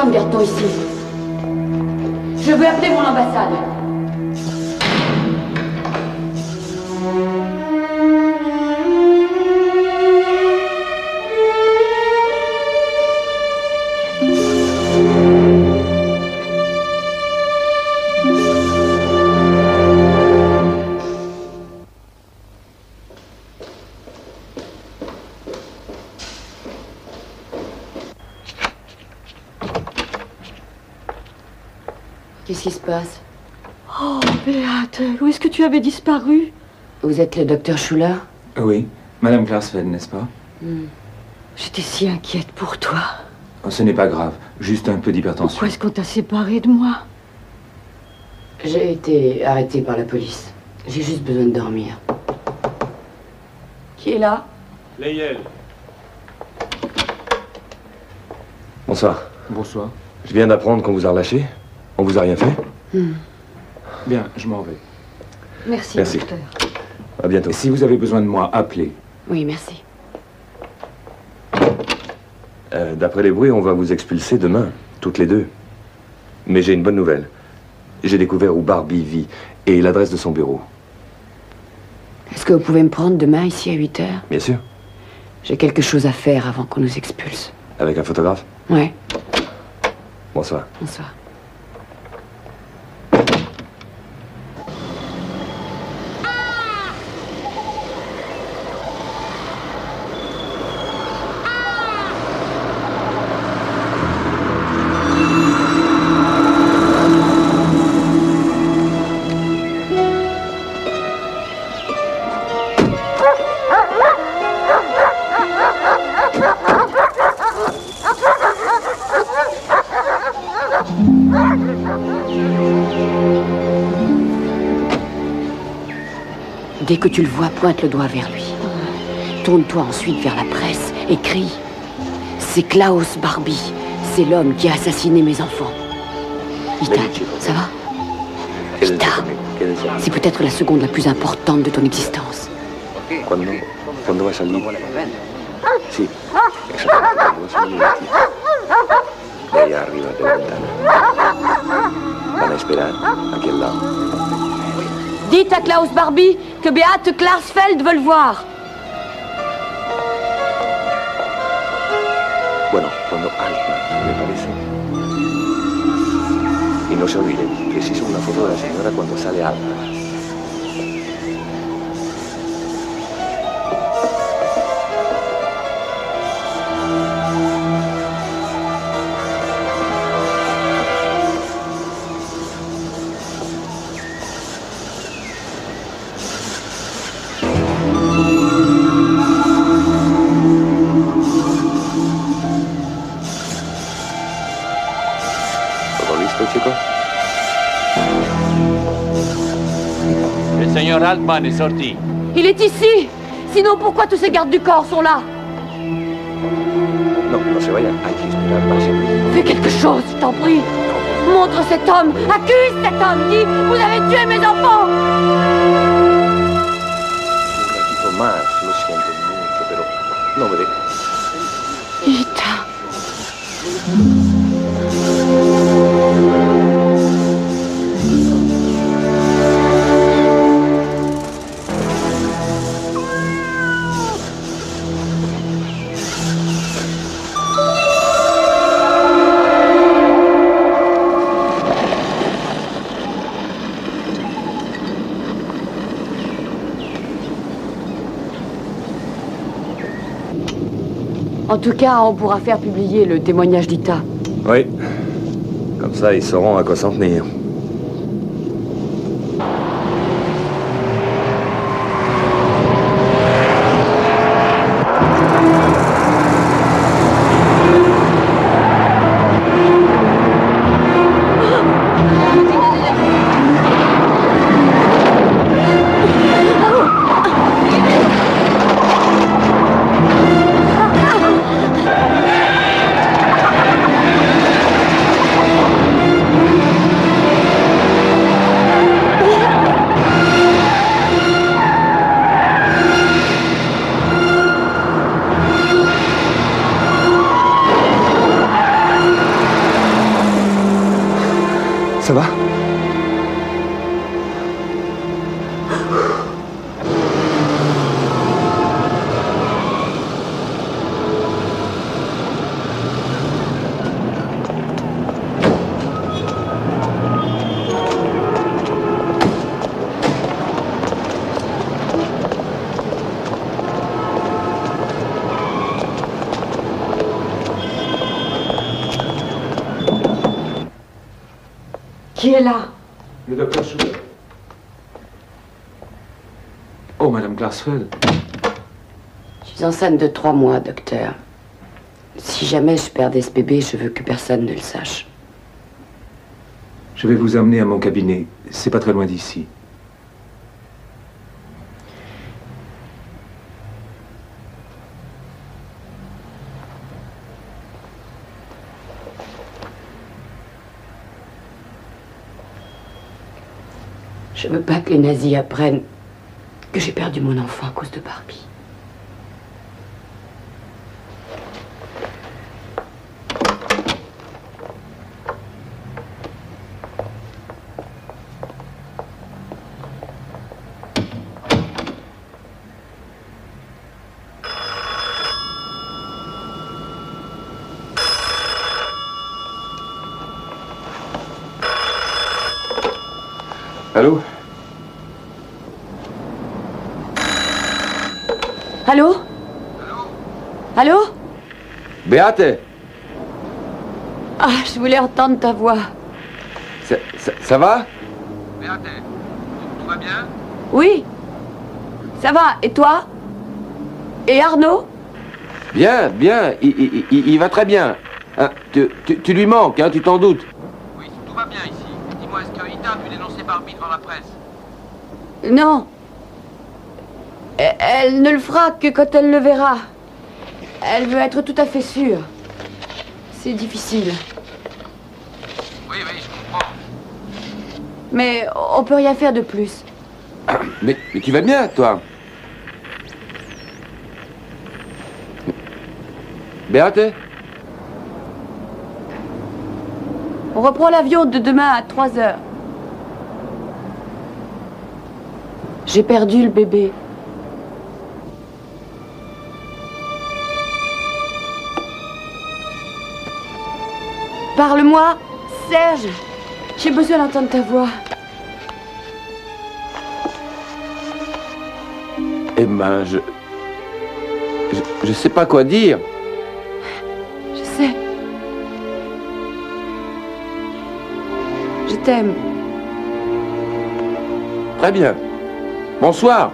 Pourquoi me garde-t-on ici? Je veux appeler mon ambassade. Qu'est-ce qui se passe? Oh, Beate, où est-ce que tu avais disparu? Vous êtes le docteur Schuller? Oui, Madame Klarsfeld, n'est-ce pas? hmm. J'étais si inquiète pour toi. Oh, ce n'est pas grave, juste un peu d'hypertension. Pourquoi est-ce qu'on t'a séparé de moi? J'ai été arrêtée par la police. J'ai juste besoin de dormir. Qui est là? Leyel. Bonsoir. Bonsoir. Je viens d'apprendre qu'on vous a relâché. On vous a rien fait? Hmm. Bien, je m'en vais. Merci, Merci. docteur. À bientôt. Si vous avez besoin de moi, appelez. Oui, merci. Euh, D'après les bruits, on va vous expulser demain, toutes les deux. Mais j'ai une bonne nouvelle. J'ai découvert où Barbie vit et l'adresse de son bureau. Est-ce que vous pouvez me prendre demain ici à huit heures? Bien sûr. J'ai quelque chose à faire avant qu'on nous expulse. Avec un photographe? Ouais. Bonsoir. Bonsoir. Dès que tu le vois, pointe le doigt vers lui. Tourne-toi ensuite vers la presse et crie. C'est Klaus Barbie. C'est l'homme qui a assassiné mes enfants. Ita, ça va? Ita, c'est peut-être la seconde la plus importante de ton existence. Cuando, cuando va a salir? Sí, exacto. Cuando va a salir el tipo. De allá arriba de la ventana. Van a esperar aquí al lado. Dites à Klaus Barbie que Beate Klarsfeld veut le voir. Bueno, cuando Altman, me parece. Y no se olviden que se hizo una foto de la señora cuando sale Altman. Le Seigneur Altman est sorti. Il est ici. Sinon, pourquoi tous ces gardes du corps sont là? No, no se vayan. Hay que esperar para siempre. Fais quelque chose, je t'en prie. Montre cet homme. Accuse cet homme. Dis, vous avez tué mes enfants. Un ratito más, lo siento mucho, pero no me dejes. Ita. En tout cas, on pourra faire publier le témoignage d'Ita. Oui. Comme ça, ils sauront à quoi s'en tenir. Ah Ça va? Qui est là? Le docteur Schubert. Oh, Madame Glasfeld. Je suis enceinte de trois mois, docteur. Si jamais je perdais ce bébé, je veux que personne ne le sache. Je vais vous amener à mon cabinet. C'est pas très loin d'ici. Je veux pas que les nazis apprennent que j'ai perdu mon enfant à cause de Barbie. Allô? Allô? Allô? Beate? Ah, je voulais entendre ta voix. Ça, ça, ça va? Beate, tout va bien? Oui. Ça va. Et toi? Et Arnaud? Bien, bien. Il, il, il, il va très bien. Hein, tu, tu, tu lui manques, hein, tu t'en doutes. Oui, tout va bien ici. Dis-moi, est-ce que Rita a pu dénoncer Barbie devant la presse? Non. Elle, elle ne le fera que quand elle le verra. Elle veut être tout à fait sûre. C'est difficile. Oui, oui, je comprends. Mais on peut rien faire de plus. Mais, mais tu vas bien, toi? Beate? On reprend l'avion de demain à trois heures. J'ai perdu le bébé. Parle-moi, Serge. J'ai besoin d'entendre ta voix. Eh ben, je... je... Je sais pas quoi dire. Je sais. Je t'aime. Très bien. Bonsoir.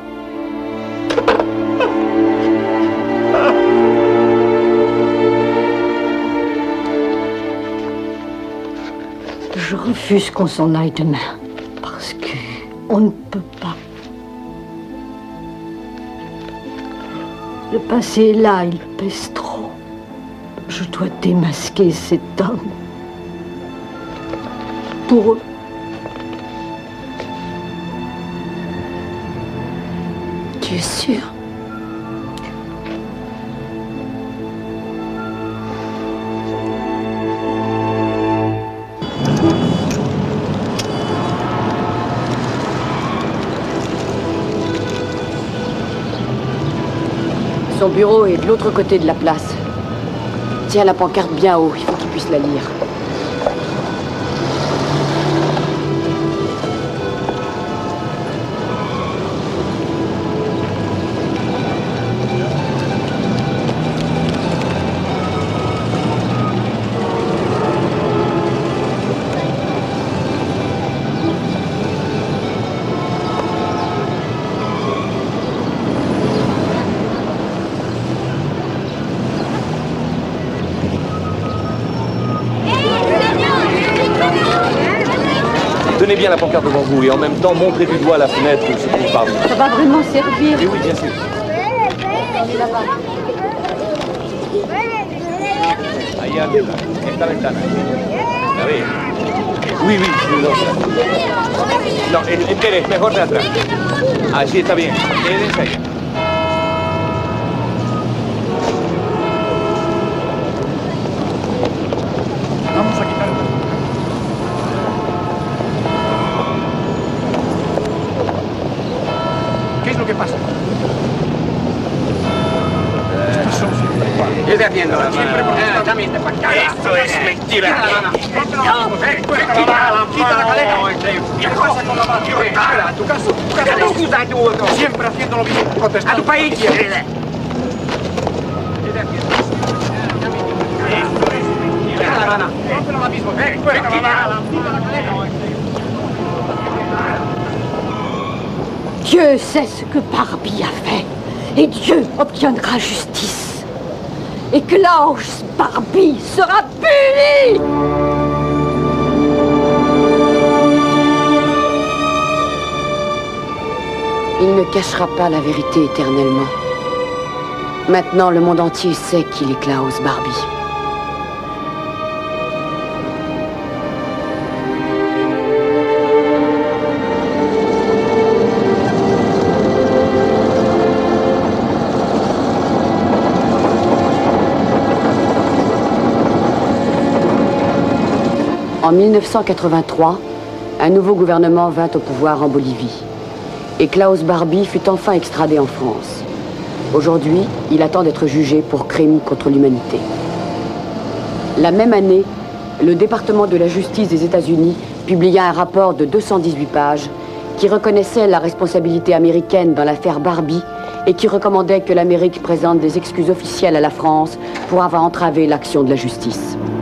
Je refuse qu'on s'en aille demain, parce que on ne peut pas. Le passé est là, il pèse trop. Je dois démasquer cet homme. Pour eux. Tu es sûr? Son bureau est de l'autre côté de la place. Tiens la pancarte bien haut, il faut qu'il puisse la lire. Tenez bien la pancarte devant vous et en même temps montrez du doigt à la fenêtre où se trouve Barbie. Ça va vraiment servir? Oui, oui, bien sûr. On est là-bas. Allá arriba, esta ventana. A ver. Oui, oui, no, no, espere, mejor de atrás. Así está bien. Quédense ahí. Vamos a quitar. haciendo? Siempre conjuntamente para acá. Esto es mentira. No, quita la cadena. ¿Qué pasa con la mano? A tu caso. Scusa tu. Siempre haciendo lo mismo. Contesta. A tu país. Esto es mentira. Quita la rana. Esto es lo mismo. Quita la cadena. Dieu sait ce que Barbie a fait, et Dieu obtiendra justice. Et Klaus Barbie sera puni! Il ne cachera pas la vérité éternellement. Maintenant, le monde entier sait qu'il est Klaus Barbie. En mille neuf cent quatre-vingt-trois, un nouveau gouvernement vint au pouvoir en Bolivie. Et Klaus Barbie fut enfin extradé en France. Aujourd'hui, il attend d'être jugé pour crime contre l'humanité. La même année, le département de la justice des États-Unis publia un rapport de deux cent dix-huit pages qui reconnaissait la responsabilité américaine dans l'affaire Barbie et qui recommandait que l'Amérique présente des excuses officielles à la France pour avoir entravé l'action de la justice.